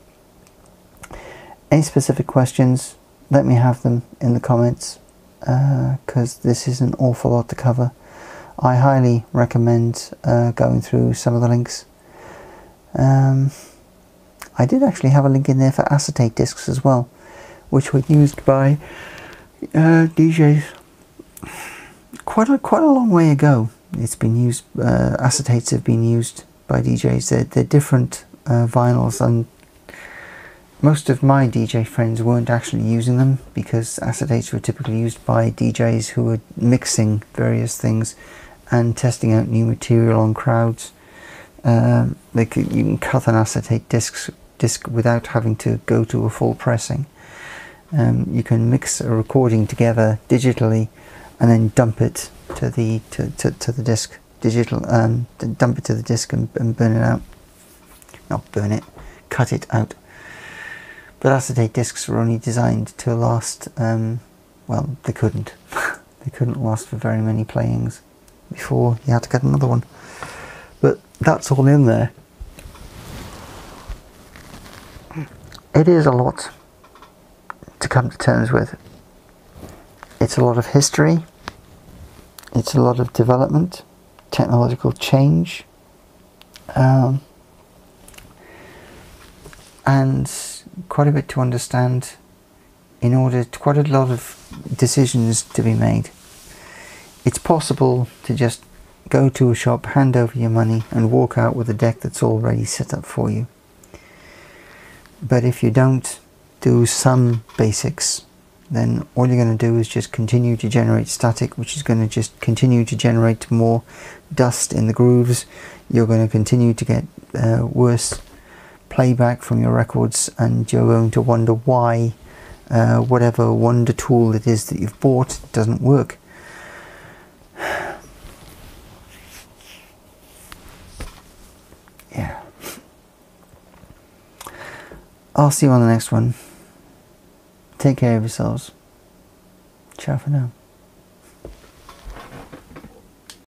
Any specific questions, let me have them in the comments, because uh, this is an awful lot to cover. I highly recommend uh, going through some of the links. Um, I did actually have a link in there for acetate discs as well, which were used by uh, D Js quite a, quite a long way ago. It's been used, uh, acetates have been used by D Js. They're, they're different uh, vinyls, and most of my D J friends weren't actually using them, because acetates were typically used by D Js who were mixing various things and testing out new material on crowds. Um, they could, you can cut an acetate disc, disc without having to go to a full pressing. Um, you can mix a recording together digitally and then dump it to the to, to, to the disc digital um, dump it to the disc and, and burn it out. Not burn it, cut it out. But acetate discs were only designed to last, um, well, they couldn't. They couldn't last for very many playings before you had to get another one. But that's all in there. It is a lot to come to terms with. It's a lot of history. It's a lot of development, technological change. Um, and quite a bit to understand, in order to, quite a lot of decisions to be made it's possible to just go to a shop, hand over your money and walk out with a deck that's already set up for you. But if you don't do some basics, then all you're going to do is just continue to generate static, which is going to just continue to generate more dust in the grooves. You're going to continue to get uh, worse playback from your records, and you're going to wonder why uh, whatever wonder tool it is that you've bought doesn't work. Yeah. I'll see you on the next one. Take care of yourselves. Ciao for now.